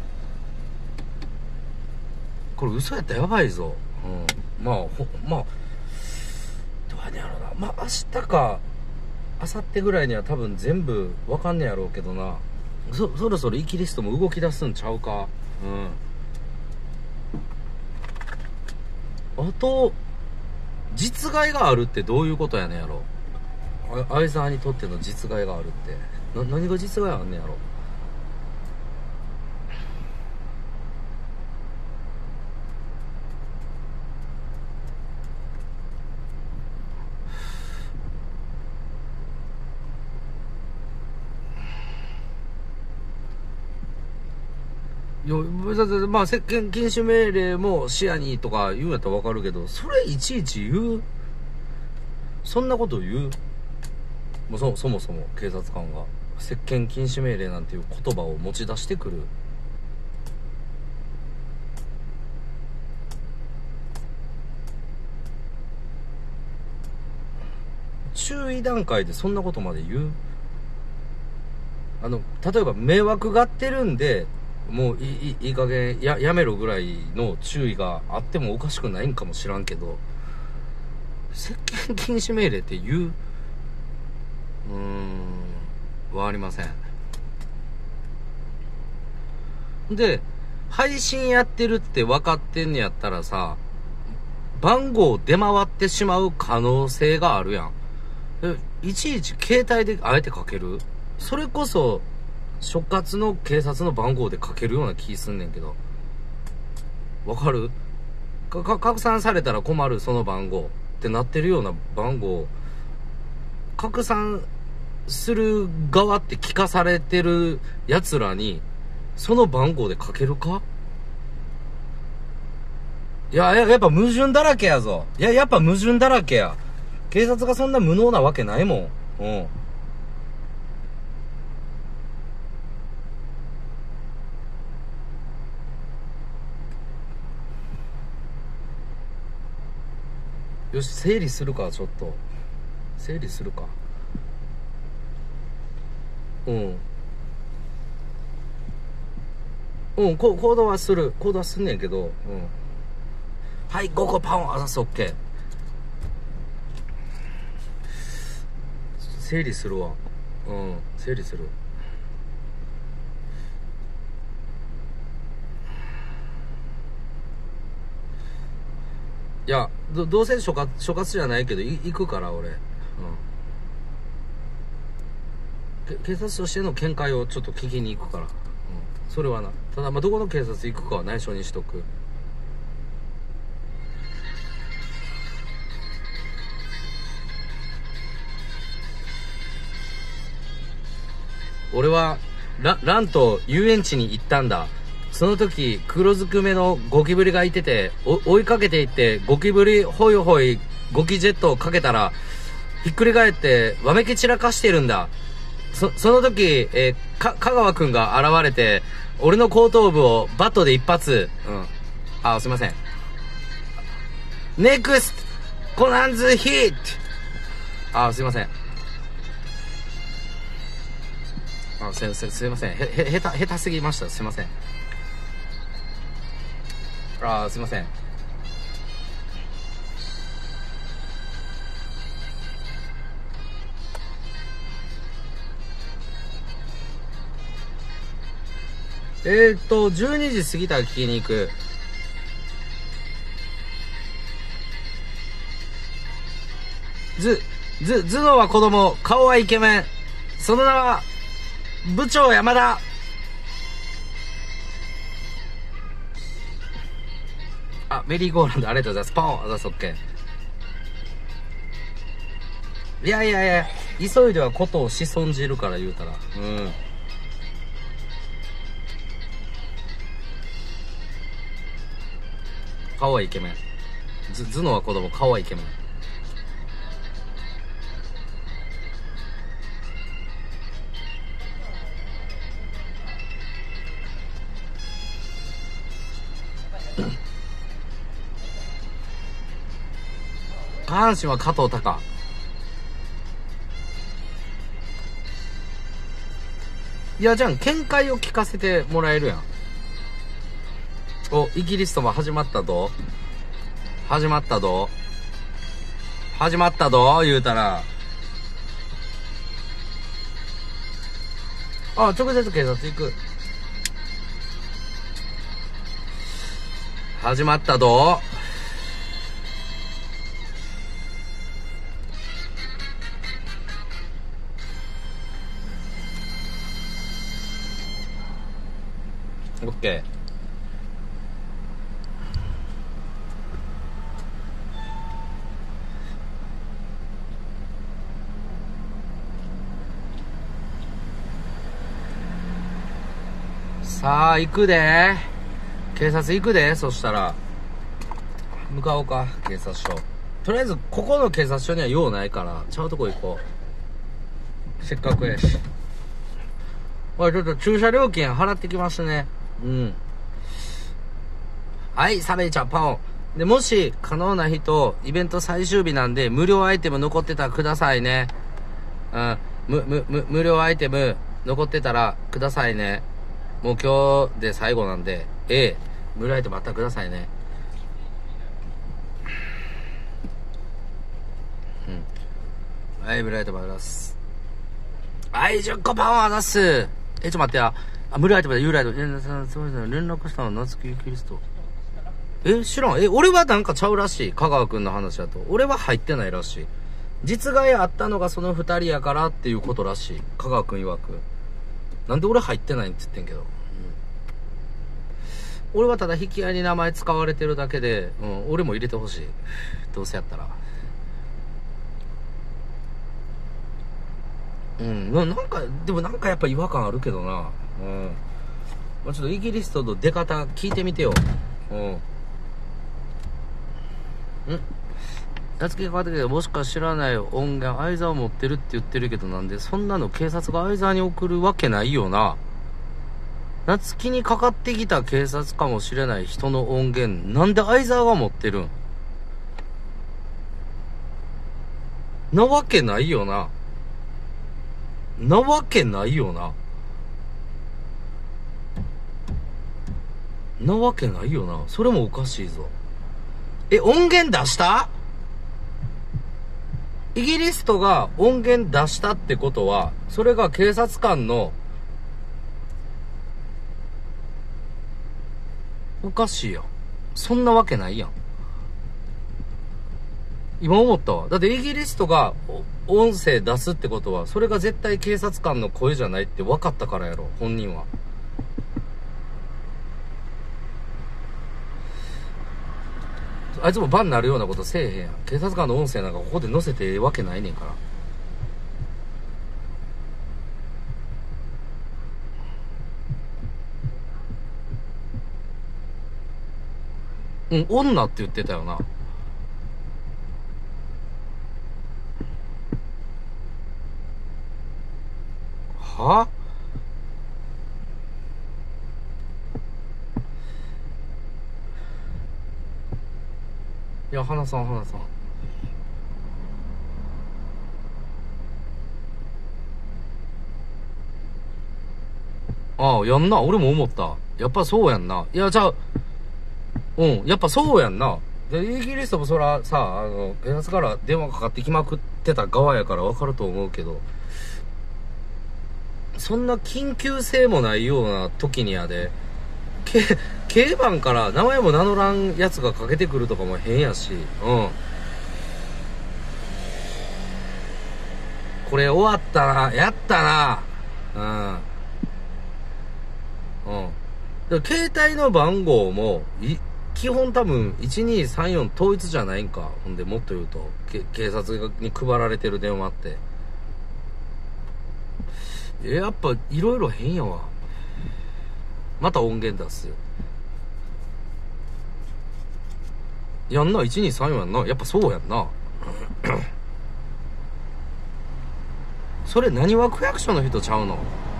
れ嘘やったらやばいぞ。まあどうやねやろな。まあ明日か明後日ぐらいには多分全部わかんねやろうけどな。そろそろイキリストも動き出すんちゃうか。あと実害があるってどういうことやねんやろ。相沢にとっての実害があるって何が実害あんねんやろ。いや、まあ接見禁止命令も視野にとか言うんやったらわかるけど、それいちいち言う？そんなこと言う？もうそもそも警察官が接見禁止命令なんていう言葉を持ち出してくる。注意段階でそんなことまで言う？例えば迷惑がってるんでもういい加減やめろぐらいの注意があってもおかしくないんかもしらんけど、接見禁止命令って言う？はありません。で、配信やってるって分かってんねやったらさ、番号出回ってしまう可能性があるやん。いちいち携帯であえてかける？それこそ所轄の警察の番号でかけるような気すんねんけど、わかる？拡散されたら困るその番号ってなってるような番号拡散する側って聞かされてる奴らに、その番号でかけるか？やっぱ矛盾だらけやぞ。やっぱ矛盾だらけや。警察がそんな無能なわけないもん。うん。よし、整理するか、ちょっと。整理するか。うん。うん、行動はする。行動はすんねんけど、うん。はい、5個パンをあざす、オッケー。整理するわ。うん、整理する。いや、どうせ所轄じゃないけど、行くから、俺。うん。警察としての見解をちょっと聞きに行くから。うん。それはな。ただ、どこの警察行くかは内緒にしとく。俺は、ランと遊園地に行ったんだ。その時、黒ずくめのゴキブリがいてて、追いかけていって、ゴキブリホイホイゴキジェットをかけたら、ひっくり返って、わめき散らかしてるんだ。その時、香川くんが現れて、俺の後頭部をバットで一発、うん。あ、すいません。ネクストコナンズヒット。あ、すいません。あ、すいません。下手すぎました。すいません。あ、すいません。12時過ぎたら聞きに行く。頭脳は子供、顔はイケメン。その名は、部長山田。あ、メリーゴーランドありがとうございます。ポン、あざす、オッケー。いや、急いではことをし損じるから言うたら。うん。顔はイケメン。頭脳は子供、顔はイケメン。下半身は加藤隆。いや、じゃあ、見解を聞かせてもらえるやん。お、イギリスとも始まったど始まったど言うたら。あ、直接警察行く。始まったどオッケー。さあ、行くで。警察行くで。そしたら。向かおうか、警察署。とりあえず、ここの警察署には用ないから、ちゃうとこ行こう。せっかくやし。おい、ちょっと駐車料金払ってきますね。うん。はい、サベイちゃん、パオン。で、もし、可能な人、イベント最終日なんで、無料アイテム残ってたらくださいね。うん。無料アイテム残ってたらくださいね。もう今日で最後なんで、無料アイテムあったらくださいね。うん。はい、無料アイテムあります。はい、10個パンを出す。ちょっと待ってや。あ、無料アイテムだ、有料アイテム。すみません、連絡したの夏木キリスト。知らん。俺はなんかちゃうらしい。香川くんの話だと。俺は入ってないらしい。実害あったのがその二人やからっていうことらしい。香川くん曰く。なんで俺入ってないって言ってんけど。俺はただ引き合いに名前使われてるだけで、俺も入れてほしい。どうせやったら。 うん。なんか、でもなんかやっぱ違和感あるけどな。うん。まあ、ちょっとイギリスとの出方聞いてみてよ。うん。夏希がかかってきて、もしか知らない音源、相沢持ってるって言ってるけど、なんでそんなの警察が相沢に送るわけないよな。夏希にかかってきた警察かもしれない人の音源、なんで相沢が持ってるんなわけないよな。なわけないよな。なわけないよな。それもおかしいぞ。音源出した？イギリストが音源出したってことは、それが警察官の、おかしいやん。そんなわけないやん。今思ったわ。だってイギリストが音声出すってことは、それが絶対警察官の声じゃないって分かったからやろ、本人は。あいつもバンになるようなことせえへんやん。警察官の音声なんかここで載せてええわけないねんから。うん、女って言ってたよな。はいや、花さん。ああ、やんな。俺も思った。やっぱそうやんな。いや、じゃあ、やっぱそうやんな。で、イギリスもそら、さ、警察から電話かかってきまくってた側やからわかると思うけど、そんな緊急性もないような時にやで、K 番から名前も名乗らんやつがかけてくるとかも変やし、これ終わったな、やったな、で携帯の番号も、基本多分、1234統一じゃないんか。ほんで、もっと言うと、警察に配られてる電話って。やっぱ、いろいろ変やわ。また音源出す。やんな、1234やんな。やっぱそうやんな。それ、何は区役所の人ちゃうの？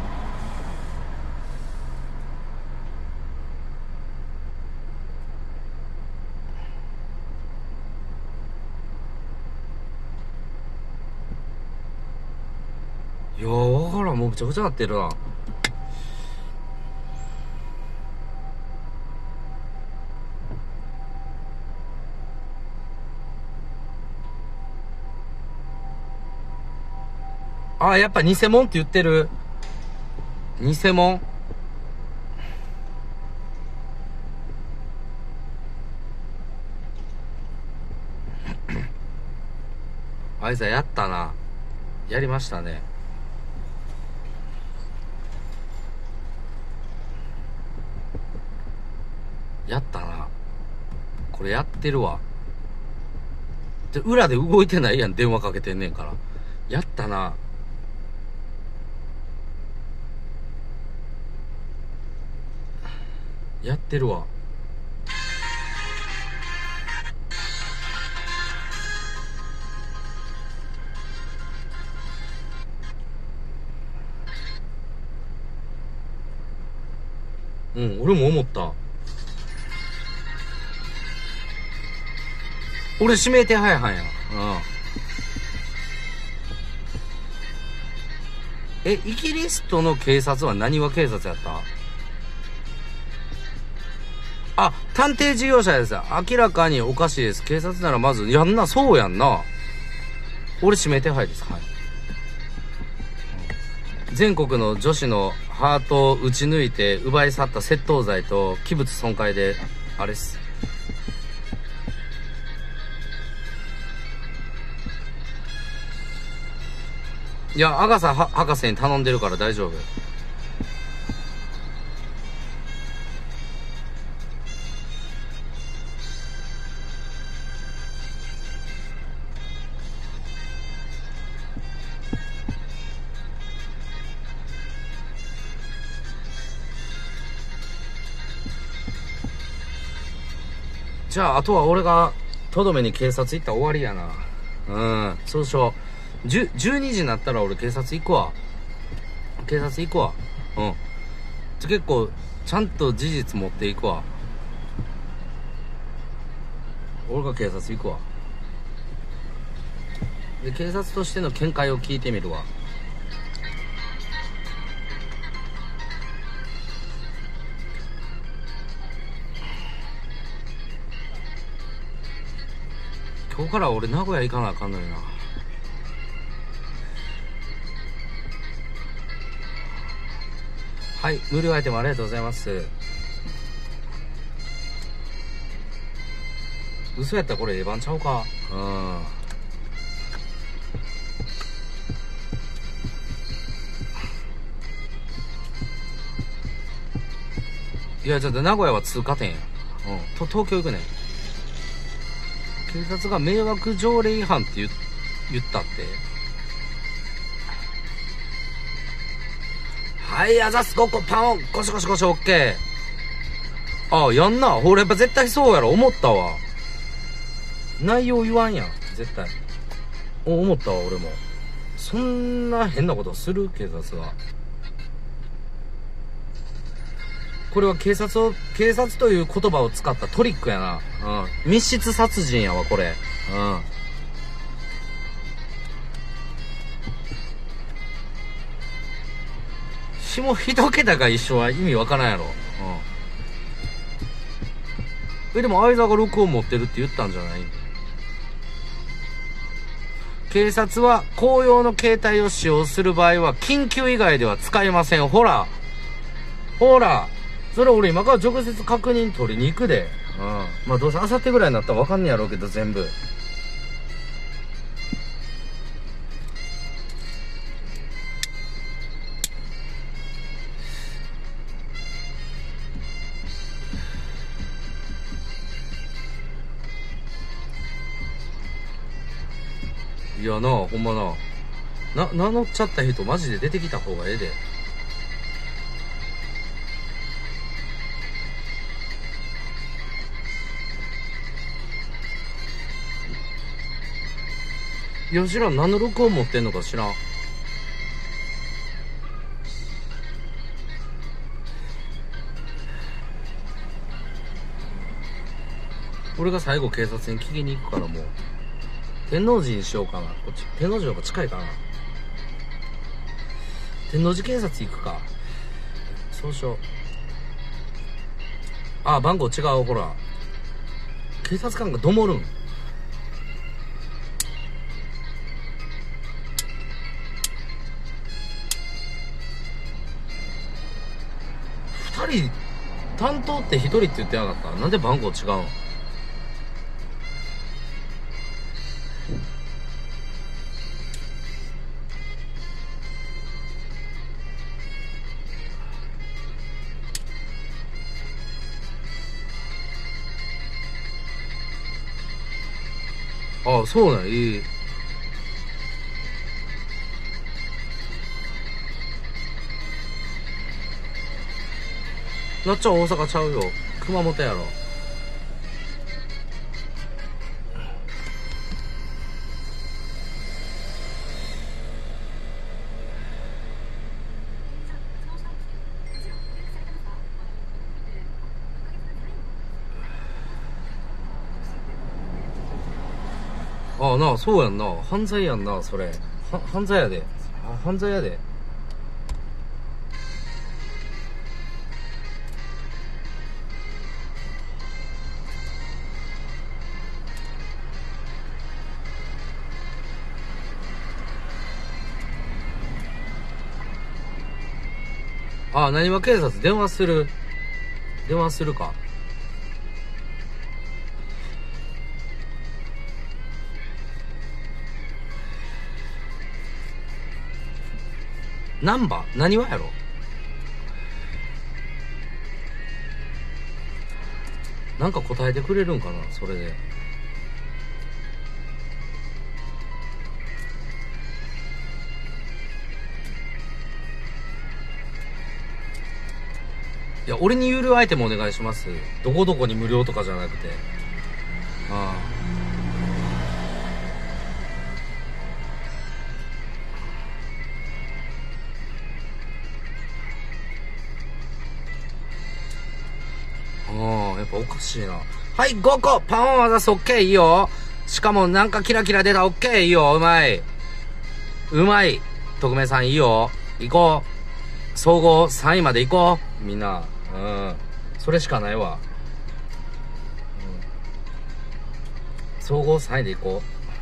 いやー、わからん。もうぐちゃぐちゃなってるな。あ、やっぱ偽物って言ってる。偽物あいつはやったな。やりましたね。やったな。これやってるわ。で、裏で動いてないやん、電話かけてんねんから。やったな。やってるわ。俺も思った。俺指名手配犯や。イギリストの警察は何は警察やった？あ、探偵事業者です。明らかにおかしいです。警察ならまず、やんな、そうやんな。俺指名手配です。はい。全国の女子のハートを撃ち抜いて奪い去った窃盗罪と器物損壊で、あれっす。いや、アガサ博士に頼んでるから大丈夫。 じゃあ、あとは俺が、とどめに警察行ったら終わりやな。うん、そうしよう。12時になったら俺警察行くわ。警察行くわ。うん。結構、ちゃんと事実持っていくわ。俺が警察行くわ。で、警察としての見解を聞いてみるわ。今日から俺名古屋行かなあかんのよな。はい、無料アイテムありがとうございます。嘘やったらこれエヴァンちゃうか。うん。いや、ちょっと名古屋は通過点や。うん。東京行くねん。警察が迷惑条例違反って言ったって。はい、あざす、5個パン、ゴシゴシゴシ、オッケー。ああ、やんな。俺やっぱ絶対そうやろ、思ったわ。内容言わんやん、絶対。思ったわ、俺も。そんな変なことする警察は。これは警察という言葉を使ったトリックやな。うん。密室殺人やわ、これ。うん。下一桁が一緒は意味わからんやろ。うん。でも相沢が録音持ってるって言ったんじゃない？警察は公用の携帯を使用する場合は緊急以外では使えません。ほら。ほら。それ俺今から直接確認取りに行くで。うん。まあどうせ明後日ぐらいになったらわかんねやろうけど全部。いやなあ、ほんまな。名乗っちゃった人マジで出てきた方がええで。いや、知らん。何の録音持ってんのか知らん。俺が最後警察に聞きに行くからもう。天王寺にしようかな。こっち、天王寺の方が近いかな。天王寺警察行くか。そうしよう。あ、番号違う、ほら。警察官がどもるん。二人、担当って一人って言ってなかった？なんで番号違うん？ああ、そうなんや、いい。なっちゃん大阪ちゃうよ。熊本やろ。ああなあ、そうやんな。犯罪やんな、それ。犯罪やで。犯罪やで。ああ、何は警察電話するか。ナンバー何はやろ。なんか答えてくれるんかな、それで。いや、俺に有料アイテムお願いします。どこどこに無料とかじゃなくて。 やっぱおかしいな。はい、5個パンを渡す。オッケー、いいよ。しかもなんかキラキラ出た。オッケー、いいよ。うまい。うまい。特命さんいいよ。行こう。総合3位まで行こう。みんな。それしかないわ。総合3位で行こ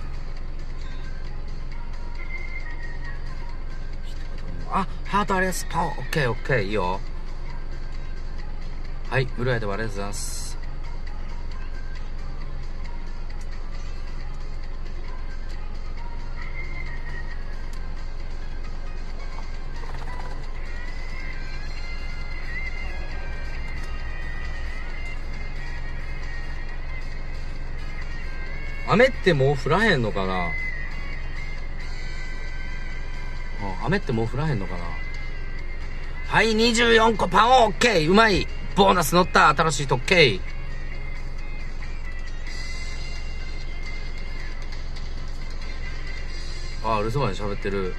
う。あ、ハートあります。パン。オッケー、オッケー、いいよ。はい、ブルーアイではありがとうございます。雨ってもう降らへんのかな。雨ってもう降らへんのかな。はい、24個パンオッケー。うまい。ボーナス乗った。新しい特計。留守番で喋ってる。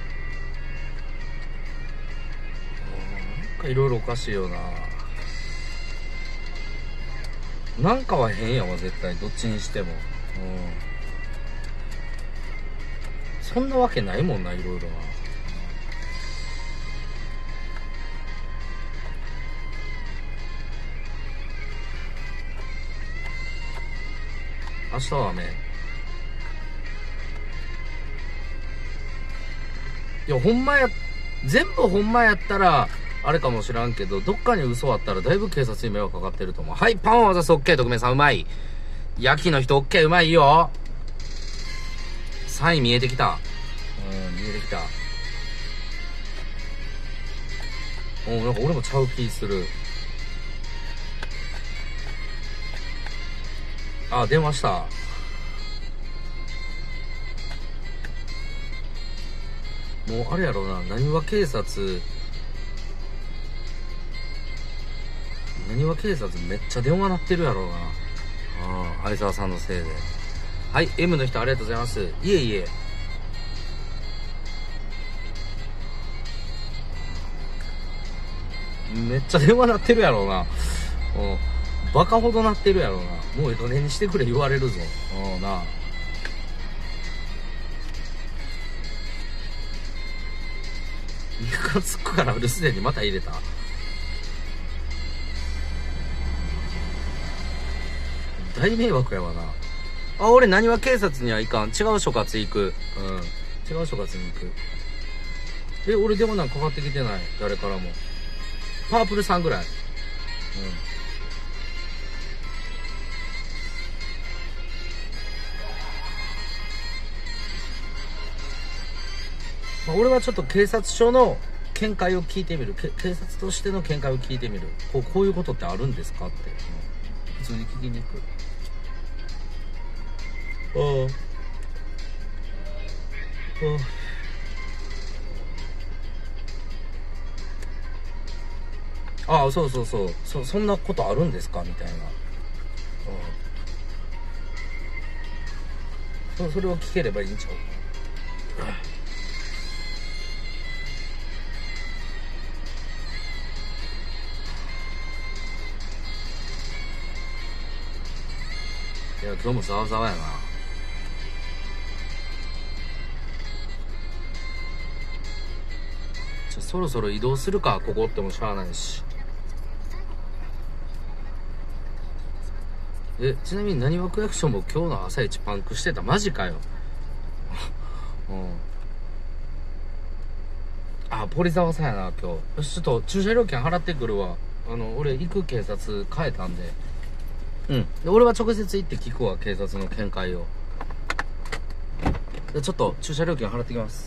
なんかいろいろおかしいよな。なんかは変やわ、絶対。どっちにしても。そんなわけないもんな、いろいろな。明日は雨。いや、ほんまや、全部ほんまやったら、あれかもしらんけど、どっかに嘘あったらだいぶ警察に迷惑かかってると思う。はい、パンを渡す。オッケー、特命さん、うまい。焼きの人、オッケー、うまいよ。3位見えてきた。見えてきた。なんか俺もちゃう気する。電話した。もうあれやろうな、何は警察めっちゃ電話鳴ってるやろうな。相沢さんのせいで。はい、M の人ありがとうございます。いえいえ。めっちゃ電話鳴ってるやろうな。バカほど鳴ってるやろうな。もう江戸根にしてくれ言われるぞ。なあ。ムカつくから留守電にまた入れた。大迷惑やわな。俺何は警察には行かん。違う所轄行く。違う所轄に行く。俺電話なんかかかってきてない。誰からも。パープルさんぐらい。俺はちょっと警察署の見解を聞いてみる。警察としての見解を聞いてみる。こういうことってあるんですかって。普通に聞きに行く。そうそうそう。そんなことあるんですかみたいな。それを聞ければいいんちゃう。いや、今日もざわざわやな。そろそろ移動するか、ここってもしゃあないし。ちなみに何は区役所も今日の朝一パンクしてた。マジかよ。ポリザワさんやな、今日。よし、ちょっと駐車料金払ってくるわ。俺行く警察変えたんで。で俺は直接行って聞くわ、警察の見解を。でちょっと駐車料金払ってきます。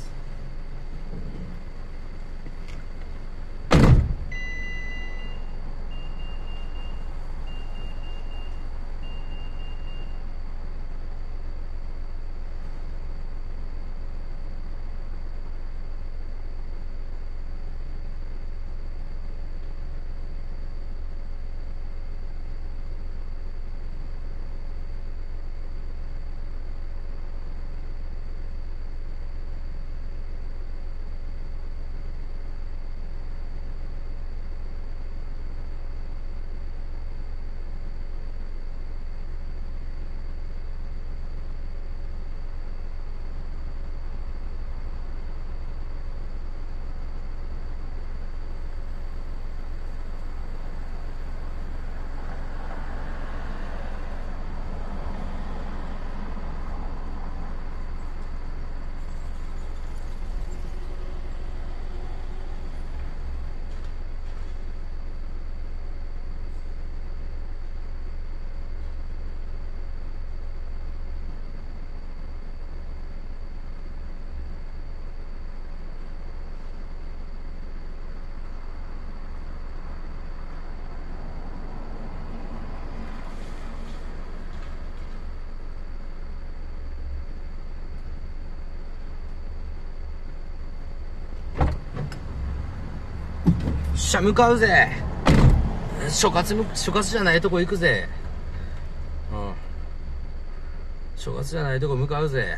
しゃ、向かうぜ。所轄じゃないとこ行くぜ。うん。所轄じゃないとこ向かうぜ。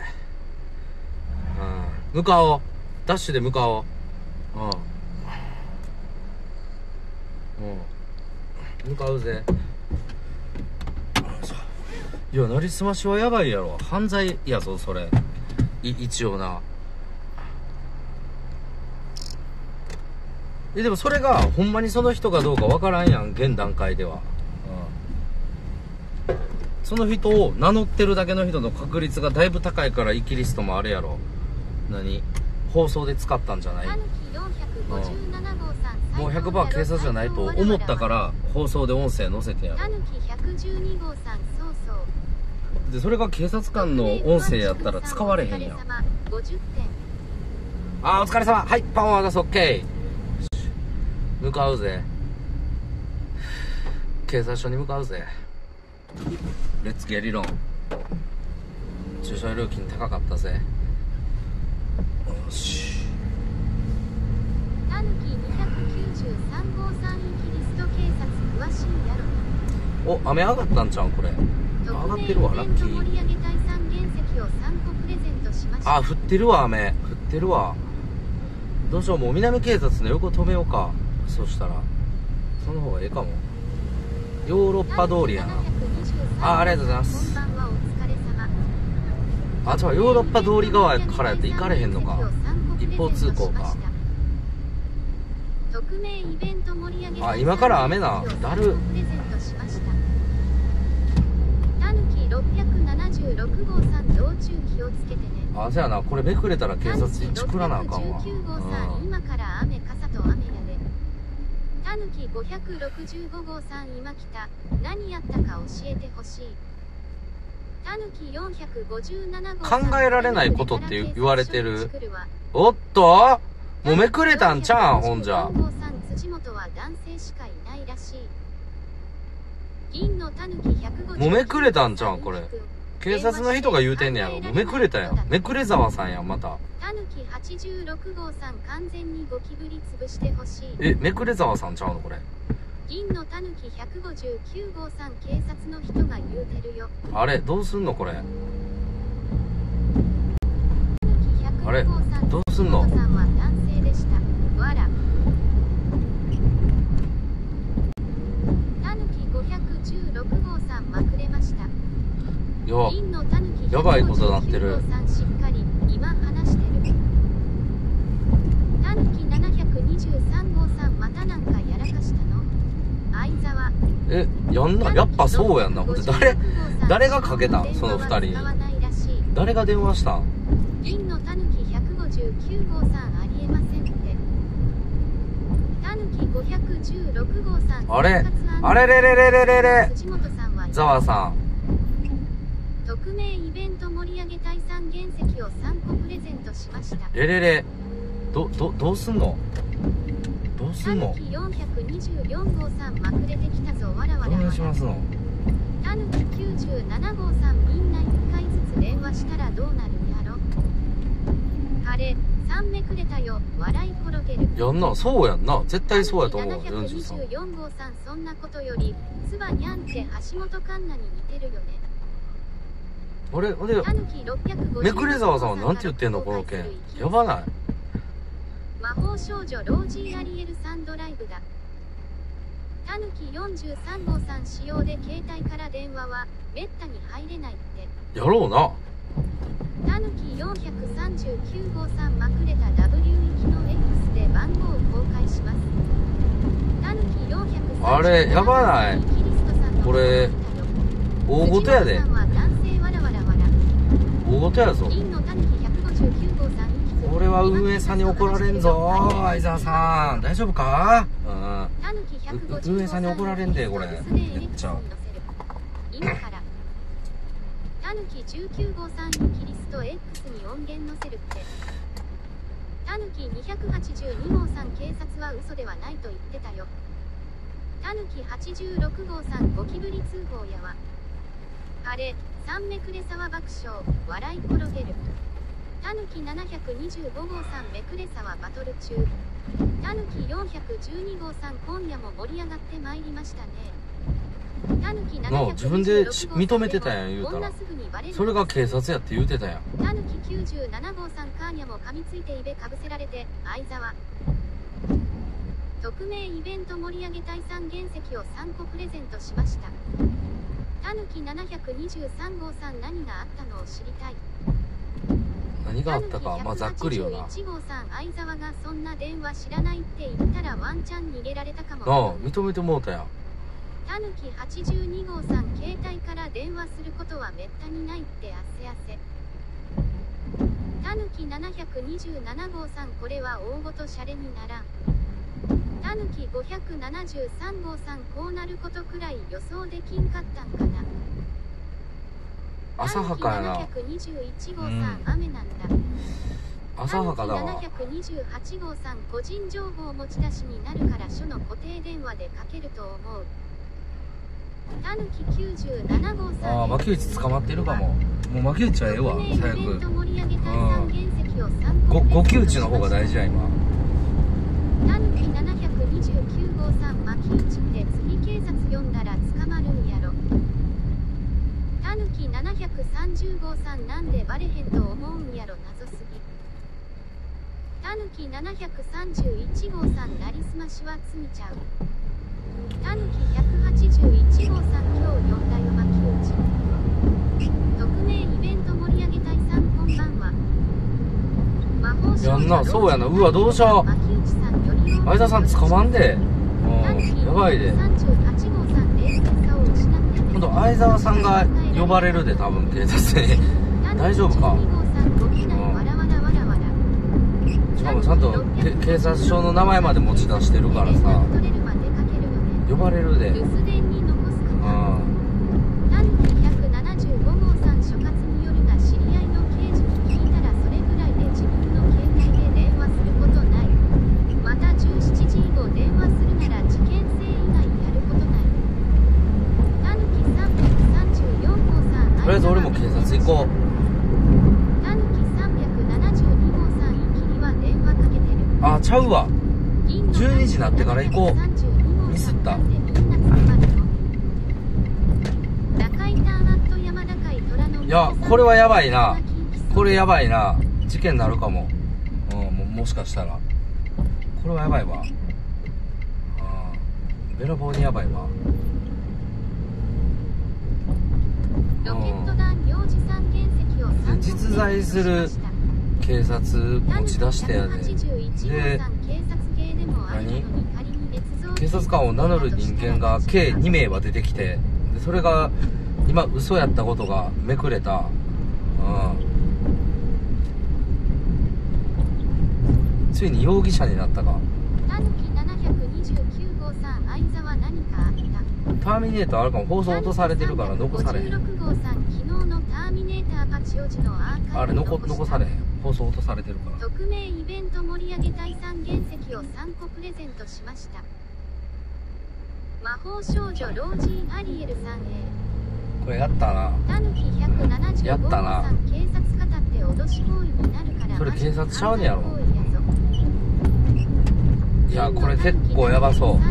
うん。向かおう。ダッシュで向かおう。うん。うん。向かうぜ。いや、なりすましはやばいやろ。犯罪やぞ、それ。一応な。でもそれが、ほんまにその人かどうかわからんやん、現段階では。うん。その人を名乗ってるだけの人の確率がだいぶ高いからイキリストもあれやろ。放送で使ったんじゃない？うん。もう 100% 警察じゃないと思ったから放送で音声載せてやる。でそれが警察官の音声やったら使われへんやん。あーお疲れ様。はいパン渡す。オッケー。向かうぜ。警察署に向かうぜ。レッツゲリロン。駐車料金高かったぜ。よし。 タヌキ293号3イキリスト警察詳しいやろ。 お、雨上がったんちゃうんこれ。上がってるわ、ラッキー。あ、降ってるわ、雨。降ってるわ。どうしよう、もう南警察の横止めようか。そしたらその方がええかも。ヨーロッパ通りやな。ありがとうございます。あ、じゃあヨーロッパ通り側からやって行かれへんのか。一方通行か。あ、今から雨な。だる。あ、そやな。これめくれたら警察にチクらなあかんわ。 今から雨傘と雨やで。タヌキ565号さん今来た。何やったか教えてほしい。タヌキ457号さん。 考えられないことって言われてる。おっともうめくれたんちゃうんほんじゃ。 辻元は男性しかいないらしい。銀のタヌキ150。 もうめくれたんちゃうんこれ。警察の人が言うてんねやろ。もうめくれたやん。めくれざわさんやんまた。 タヌキ86号さん完全にゴキブリ潰してほしい。 え、めくれざわさんちゃうのこれ。 銀のタヌキ159号さん警察の人が言うてるよ。 あれどうすんのこれ。あれどうすんの。 さんは男性でした。わら。タヌキ516号さんまくれました。 やばいことになってる。 しっかり今話してる。タヌキ723号さんまたなんかやらかしたの。相沢。 え、やんな。やっぱそうやんな。誰がかけたんその二人に。誰が電話したん。 銀のタヌキ159号さんありえませんって。タヌキ516号さん。 あれざわさん。 匿名イベント盛り上げたい3原石を3個プレゼントしました。 どうすんの。どうすんの。 タヌキ424号さんまくれてきたぞわらわら。 どうしますの。 タヌキ97号さんみんな1回ずつ電話したらどうなるんやろ。あれ3めくれたよ笑い転げる。 やんな。そうやんな。絶対そうやと思う。 724号さんそんなことよりつばにゃんって橋本環奈に似てるよね。 あれめくれざわさんはなんて言ってんのこの件。やばない。 魔法少女ロージーアリエルさんドライブだ。タヌキ43号さん使用で携帯から電話はめったに入れないって。 やろうな。 タヌキ439号さんまくれた W 行きの X で番号を公開します。タヌキ439。 あれやばない。これ大ごとやで。大ごとやぞ。これは運営さんに怒られんぞ。相沢さん大丈夫か。運営さんに怒られんでこれ。めっちゃ今からタヌキ19号さんにキリスト X に音源載せるって。タヌキ282号さん警察は嘘ではないと言ってたよ。タヌキ86号さんゴキブリ通報やわ。あれ3めくれ沢爆笑笑い転げる。タヌキ725号さんめくれ沢バトル中。 たぬき412号さん、今夜も盛り上がってまいりましたね。たぬき726 なあ自分で認めてたやん言うたら。それが警察やって言うてたやん。 たぬき97号さん、カーニャも噛みついてイベかぶせられて、相沢。匿名イベント盛り上げたい3原石を3個プレゼントしました。たぬき723号さん、何があったのを知りたい。 何があったか、まあざっくりよな。 1号さん、相沢がそんな電話知らないって言ったらワンチャン逃げられたかも。 なあ認めてもうたやん。 たぬき82号さん、携帯から電話することはめったにないって汗汗。たぬき727号さん、これは大ごとシャレにならん。たぬき573号さん、こうなることくらい予想できんかったんかな。 浅はかやな。 たぬき721号さん、雨なんだ。 浅はかだわ。 たぬき728号さん、個人情報持ち出しになるから署の固定電話でかけると思う。たぬき97号さん、 ああ牧内捕まってるかも。もう牧内はええわ最悪。ご木内の方が大事や今。 たぬき729号さん、牧内って次警察呼んだら捕まるんやろ。たぬき730号さん、なんでバレへんと思うんやろ、謎すぎ。たぬき731号さん、なりすましは罪ちゃう。たぬき181号さん、今日呼んだよ牧内。匿名イベント盛り上げたいさん、こんばんは。魔法少女やんな、そうやな。うわどうしよう。相田さん捕まんで。やばいで。今度相沢さんが呼ばれるで多分警察に。大丈夫か。しかもちゃんと警察署の名前まで持ち出してるからさ呼ばれるで。とりあえず俺も警察行こう。あ、ちゃうわ。12時になってから行こう。ミスった。いや、これはやばいな。これやばいな。事件になるかも。もしかしたら。これはやばいわ。べらぼうにやばいわ。実在する警察持ち出してやで。で、何？警察官を名乗る人間が計2名は出てきて、でそれが今嘘やったことがめくれた。ついに容疑者になったか。ターミネーターあるかも。放送落とされてるから残されへん。あれ残されへん。放送落とされてるから。 匿名イベント盛り上げたい3原石を3個プレゼントしました。魔法少女老人アリエルさんへ。 これやったな。やったな。 警察方って脅し行為になるから。 それ警察ちゃうねやろ。いやこれ結構やばそう。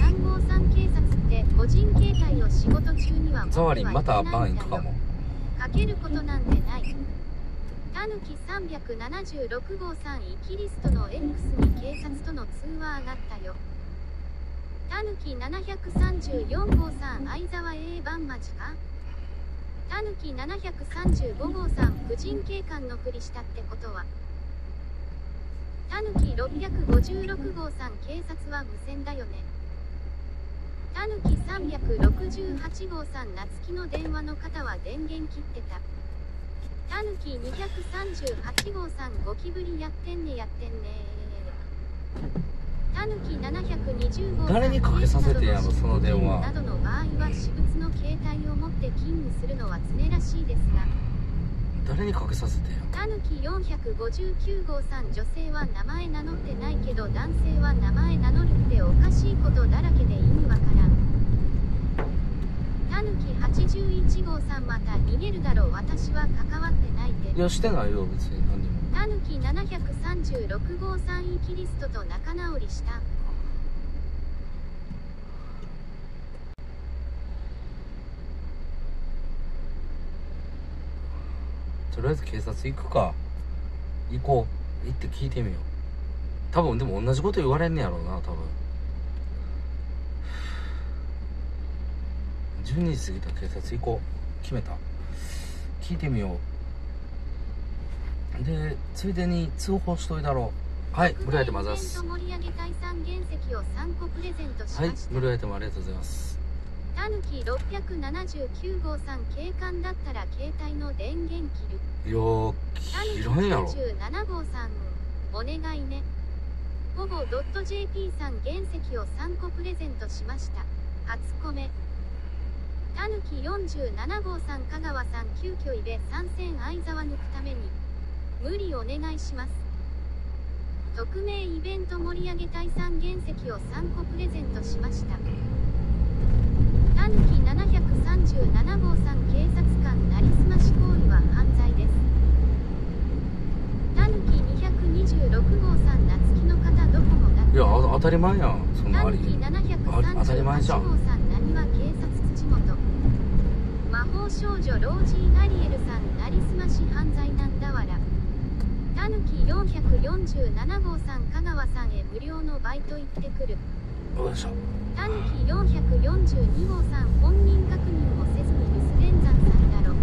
個人携帯を仕事中にはザワリンまたバン行くかも。 かけることなんてない。たぬき376号さん、イキリストの X に警察との通話上がったよ。たぬき734号さん、相沢 A 番マジか。たぬき735号さん、婦人警官のふりしたってことは。たぬき656号さん、警察は無線だよね。たぬき368号さん、夏希の電話の方は電源切ってた。たぬき238号さん、ゴキブリやってんねやってんね。たぬき720号さん、 誰にかけさせてんやろその電話。 などの場合は私物の携帯を持って勤務するのは常らしいですが。 誰にかけさせてんや。 たぬき459号さん、女性は名前名乗ってないけど男性は名前名乗るっておかしいことだらけで意味わからん。たぬき81号さん、また逃げるだろう。私は関わってないで。 いやしてないよ別に何にも。 たぬき736号さんイキリストと仲直りした。 とりあえず警察行くか。行こう。行って聞いてみよう。多分でも同じこと言われんねやろうな、多分。12時過ぎたら警察行こう。決めた。聞いてみよう。で、ついでに通報しといたろう。はい、無理アイテムありがとうございます。 盛り上げ対3原石を3個プレゼントしました。 はい、無料アイテムありがとうございます。 たぬき679号さん、警官だったら携帯の電源切る。 いやー、切らんやろ。 97号さん、お願いね。ほぼ .jp さん、原石を3個プレゼントしました。初コメ。たぬき47号さん、香川さん、急遽イベ参戦相沢抜くために無理お願いします。匿名イベント盛り上げ対3原石を3個プレゼントしました。たぬき737号さん、警察官なりすまし行為は犯罪です。たぬき226号さん、夏希の方どこもだ。 いや、当たり前やん。そんなあり。当たり前じゃん。 号さん、なにわ警察土本。魔法少女ロージー・アリエルさん、なりすまし犯罪なんだわら。たぬき447号さん、香川さんへ無料のバイト行ってくる。 よいしょ。 たぬき442号さん、本人確認もせずに留守連山さんだろ。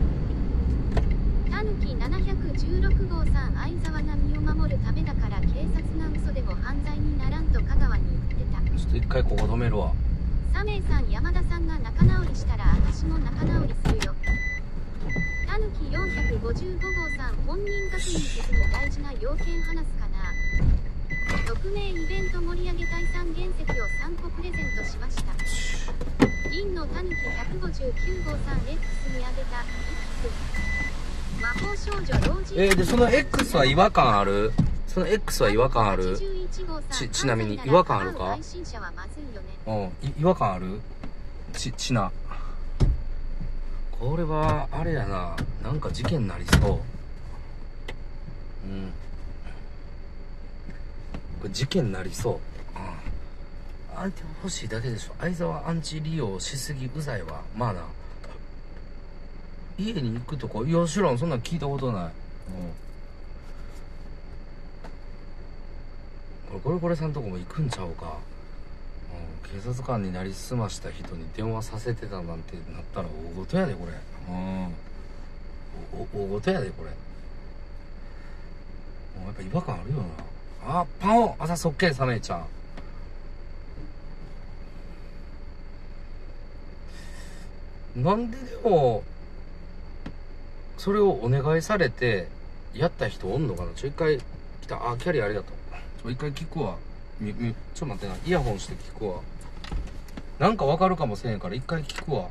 たぬき716号さん、相沢が身を守るためだから警察が嘘でも犯罪にならんと香川に言ってた。 ちょっと一回ここ止めるわ。 サメイさん、山田さんが仲直りしたら私も仲直りするよ。たぬき455号さん、本人確認せずに大事な要件話すかな。匿名イベント盛り上げ対3原石を3個プレゼントしました。銀のたぬき159号さん、 X にあげた。魔法少女ロージー。 で、その X は違和感ある？その X は違和感ある？ちなみに違和感あるか？うん、違和感ある？ちな。これは、あれやな。なんか事件になりそう。うん。これ事件になりそう。うん。アイテム欲しいだけでしょ。相沢アンチ利用しすぎうざいわ。まあな。家に行くとか、いや、知らん。そんなん聞いたことない。うん。これさんとこも行くんちゃうか。うん。警察官になりすました人に電話させてたなんてなったら大事やで、これ。うん。大事やで、これ。やっぱ違和感あるよな。あ、パンを朝そっけん、サメイちゃん。なんででも、それをお願いされて、やった人おんのかな。一回来た。あ、キャリーありがとう。一回聞くわ。ちょっと待ってな。イヤホンして聞くわ。なんかわかるかもしれんから、一回聞くわ。うん。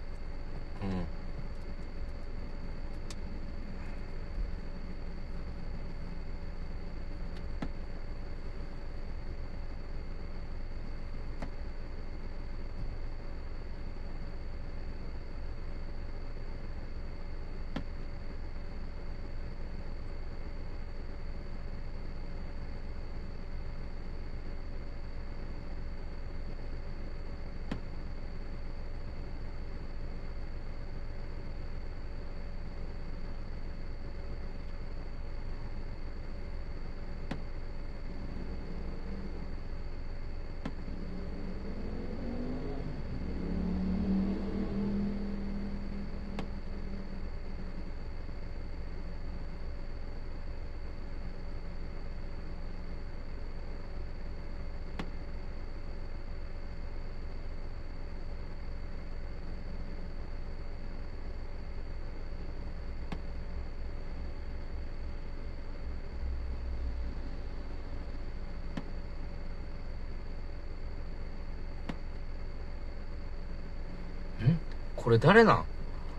これ誰なん？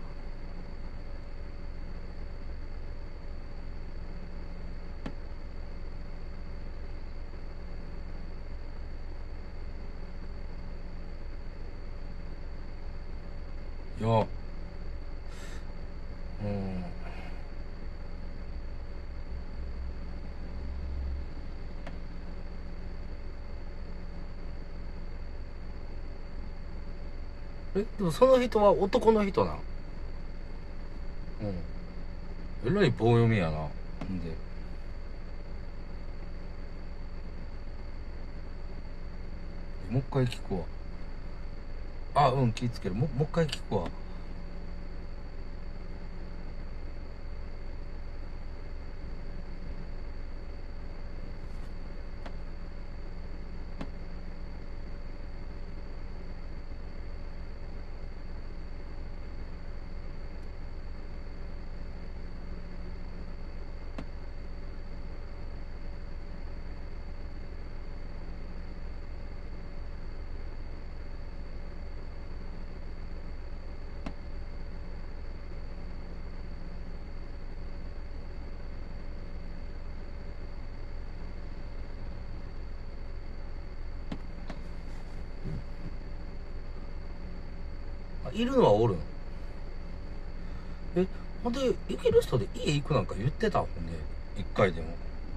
いや、 でもその人は男の人なん。えらい棒読みやな。んで。もう一回聞くわ。気ぃつける。もう一回聞くわ。いるのはおるん。ほんで、行ける人で家行くなんか言ってたほんで、一回でも。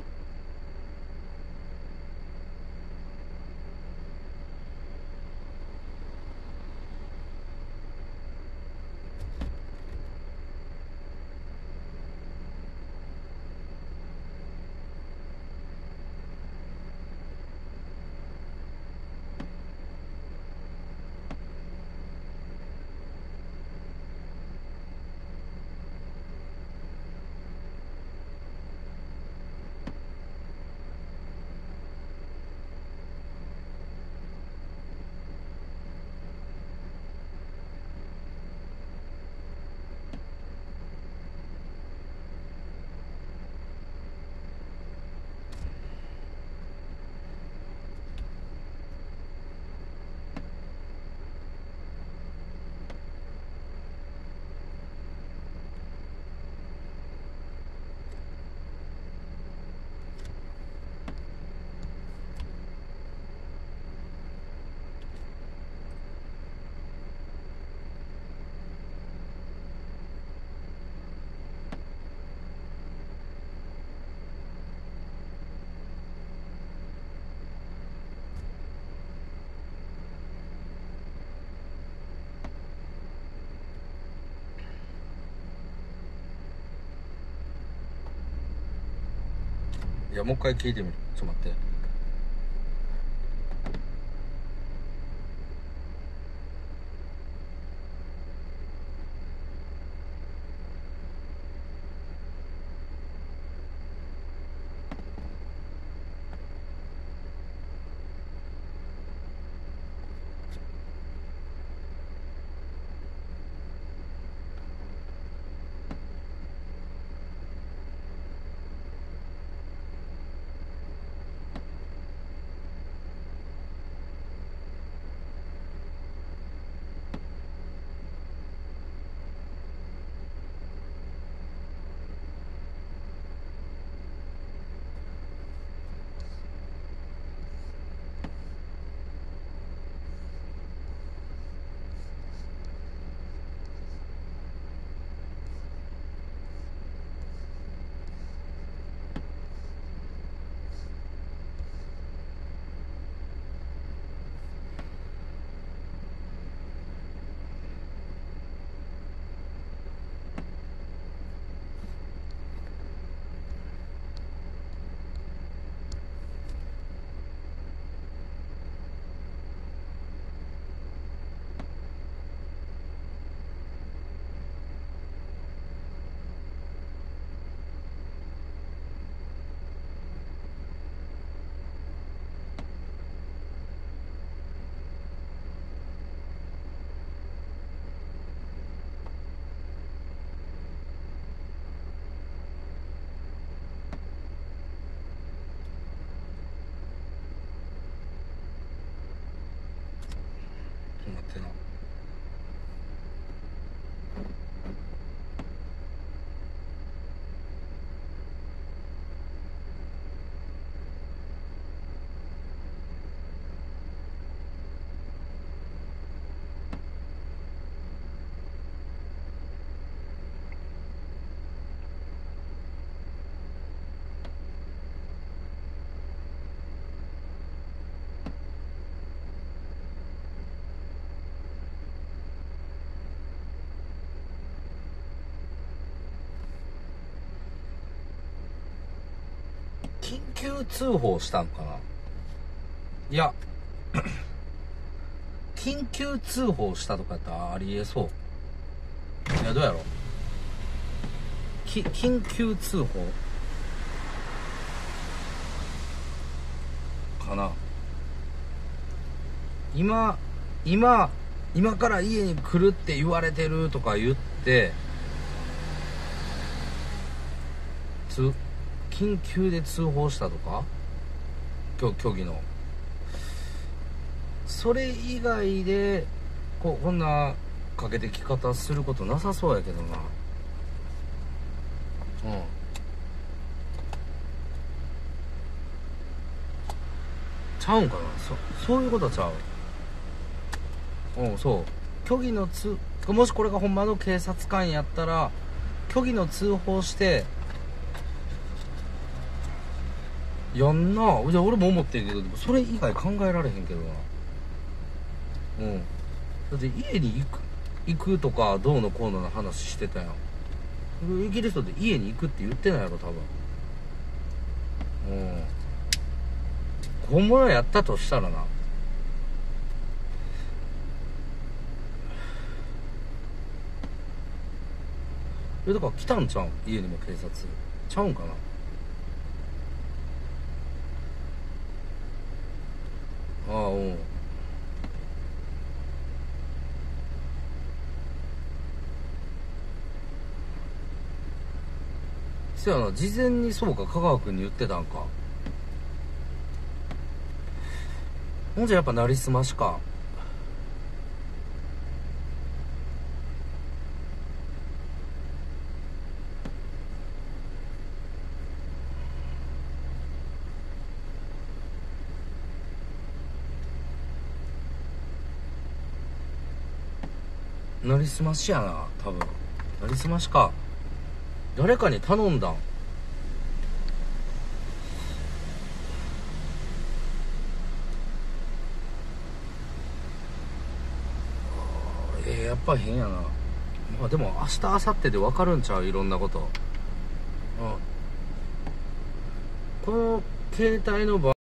いや、もう一回聞いてみる。ちょっと待って。ちょっと待ってな。 緊急通報したんかないや緊急通報したとかやったらありえそう。いや、どうやろ緊急通報かな。今から家に来るって言われてるとか言って緊急で通報したとか、虚偽のそれ以外でこんなかけてき方することなさそうやけどな。ちゃうんかな。そういうことちゃう。そう虚偽のもしこれがほんまの警察官やったら虚偽の通報してやんな。じゃあ俺も思ってるけど、でもそれ以外考えられへんけどな。だって家に行くとかどうのこうのの話してたやん。イギリスで家に行くって言ってないやろ多分。本物やったとしたらな。だから来たんちゃうん、家にも警察ちゃうんかな。そやな、事前にそうか、香川君に言ってたんか。ほんじゃやっぱなりすましか。なりすましやな、多分。なりすましか。誰かに頼んだん。やっぱ変やな。まあでも明日明後日で分かるんちゃう、いろんなこと。この携帯の場合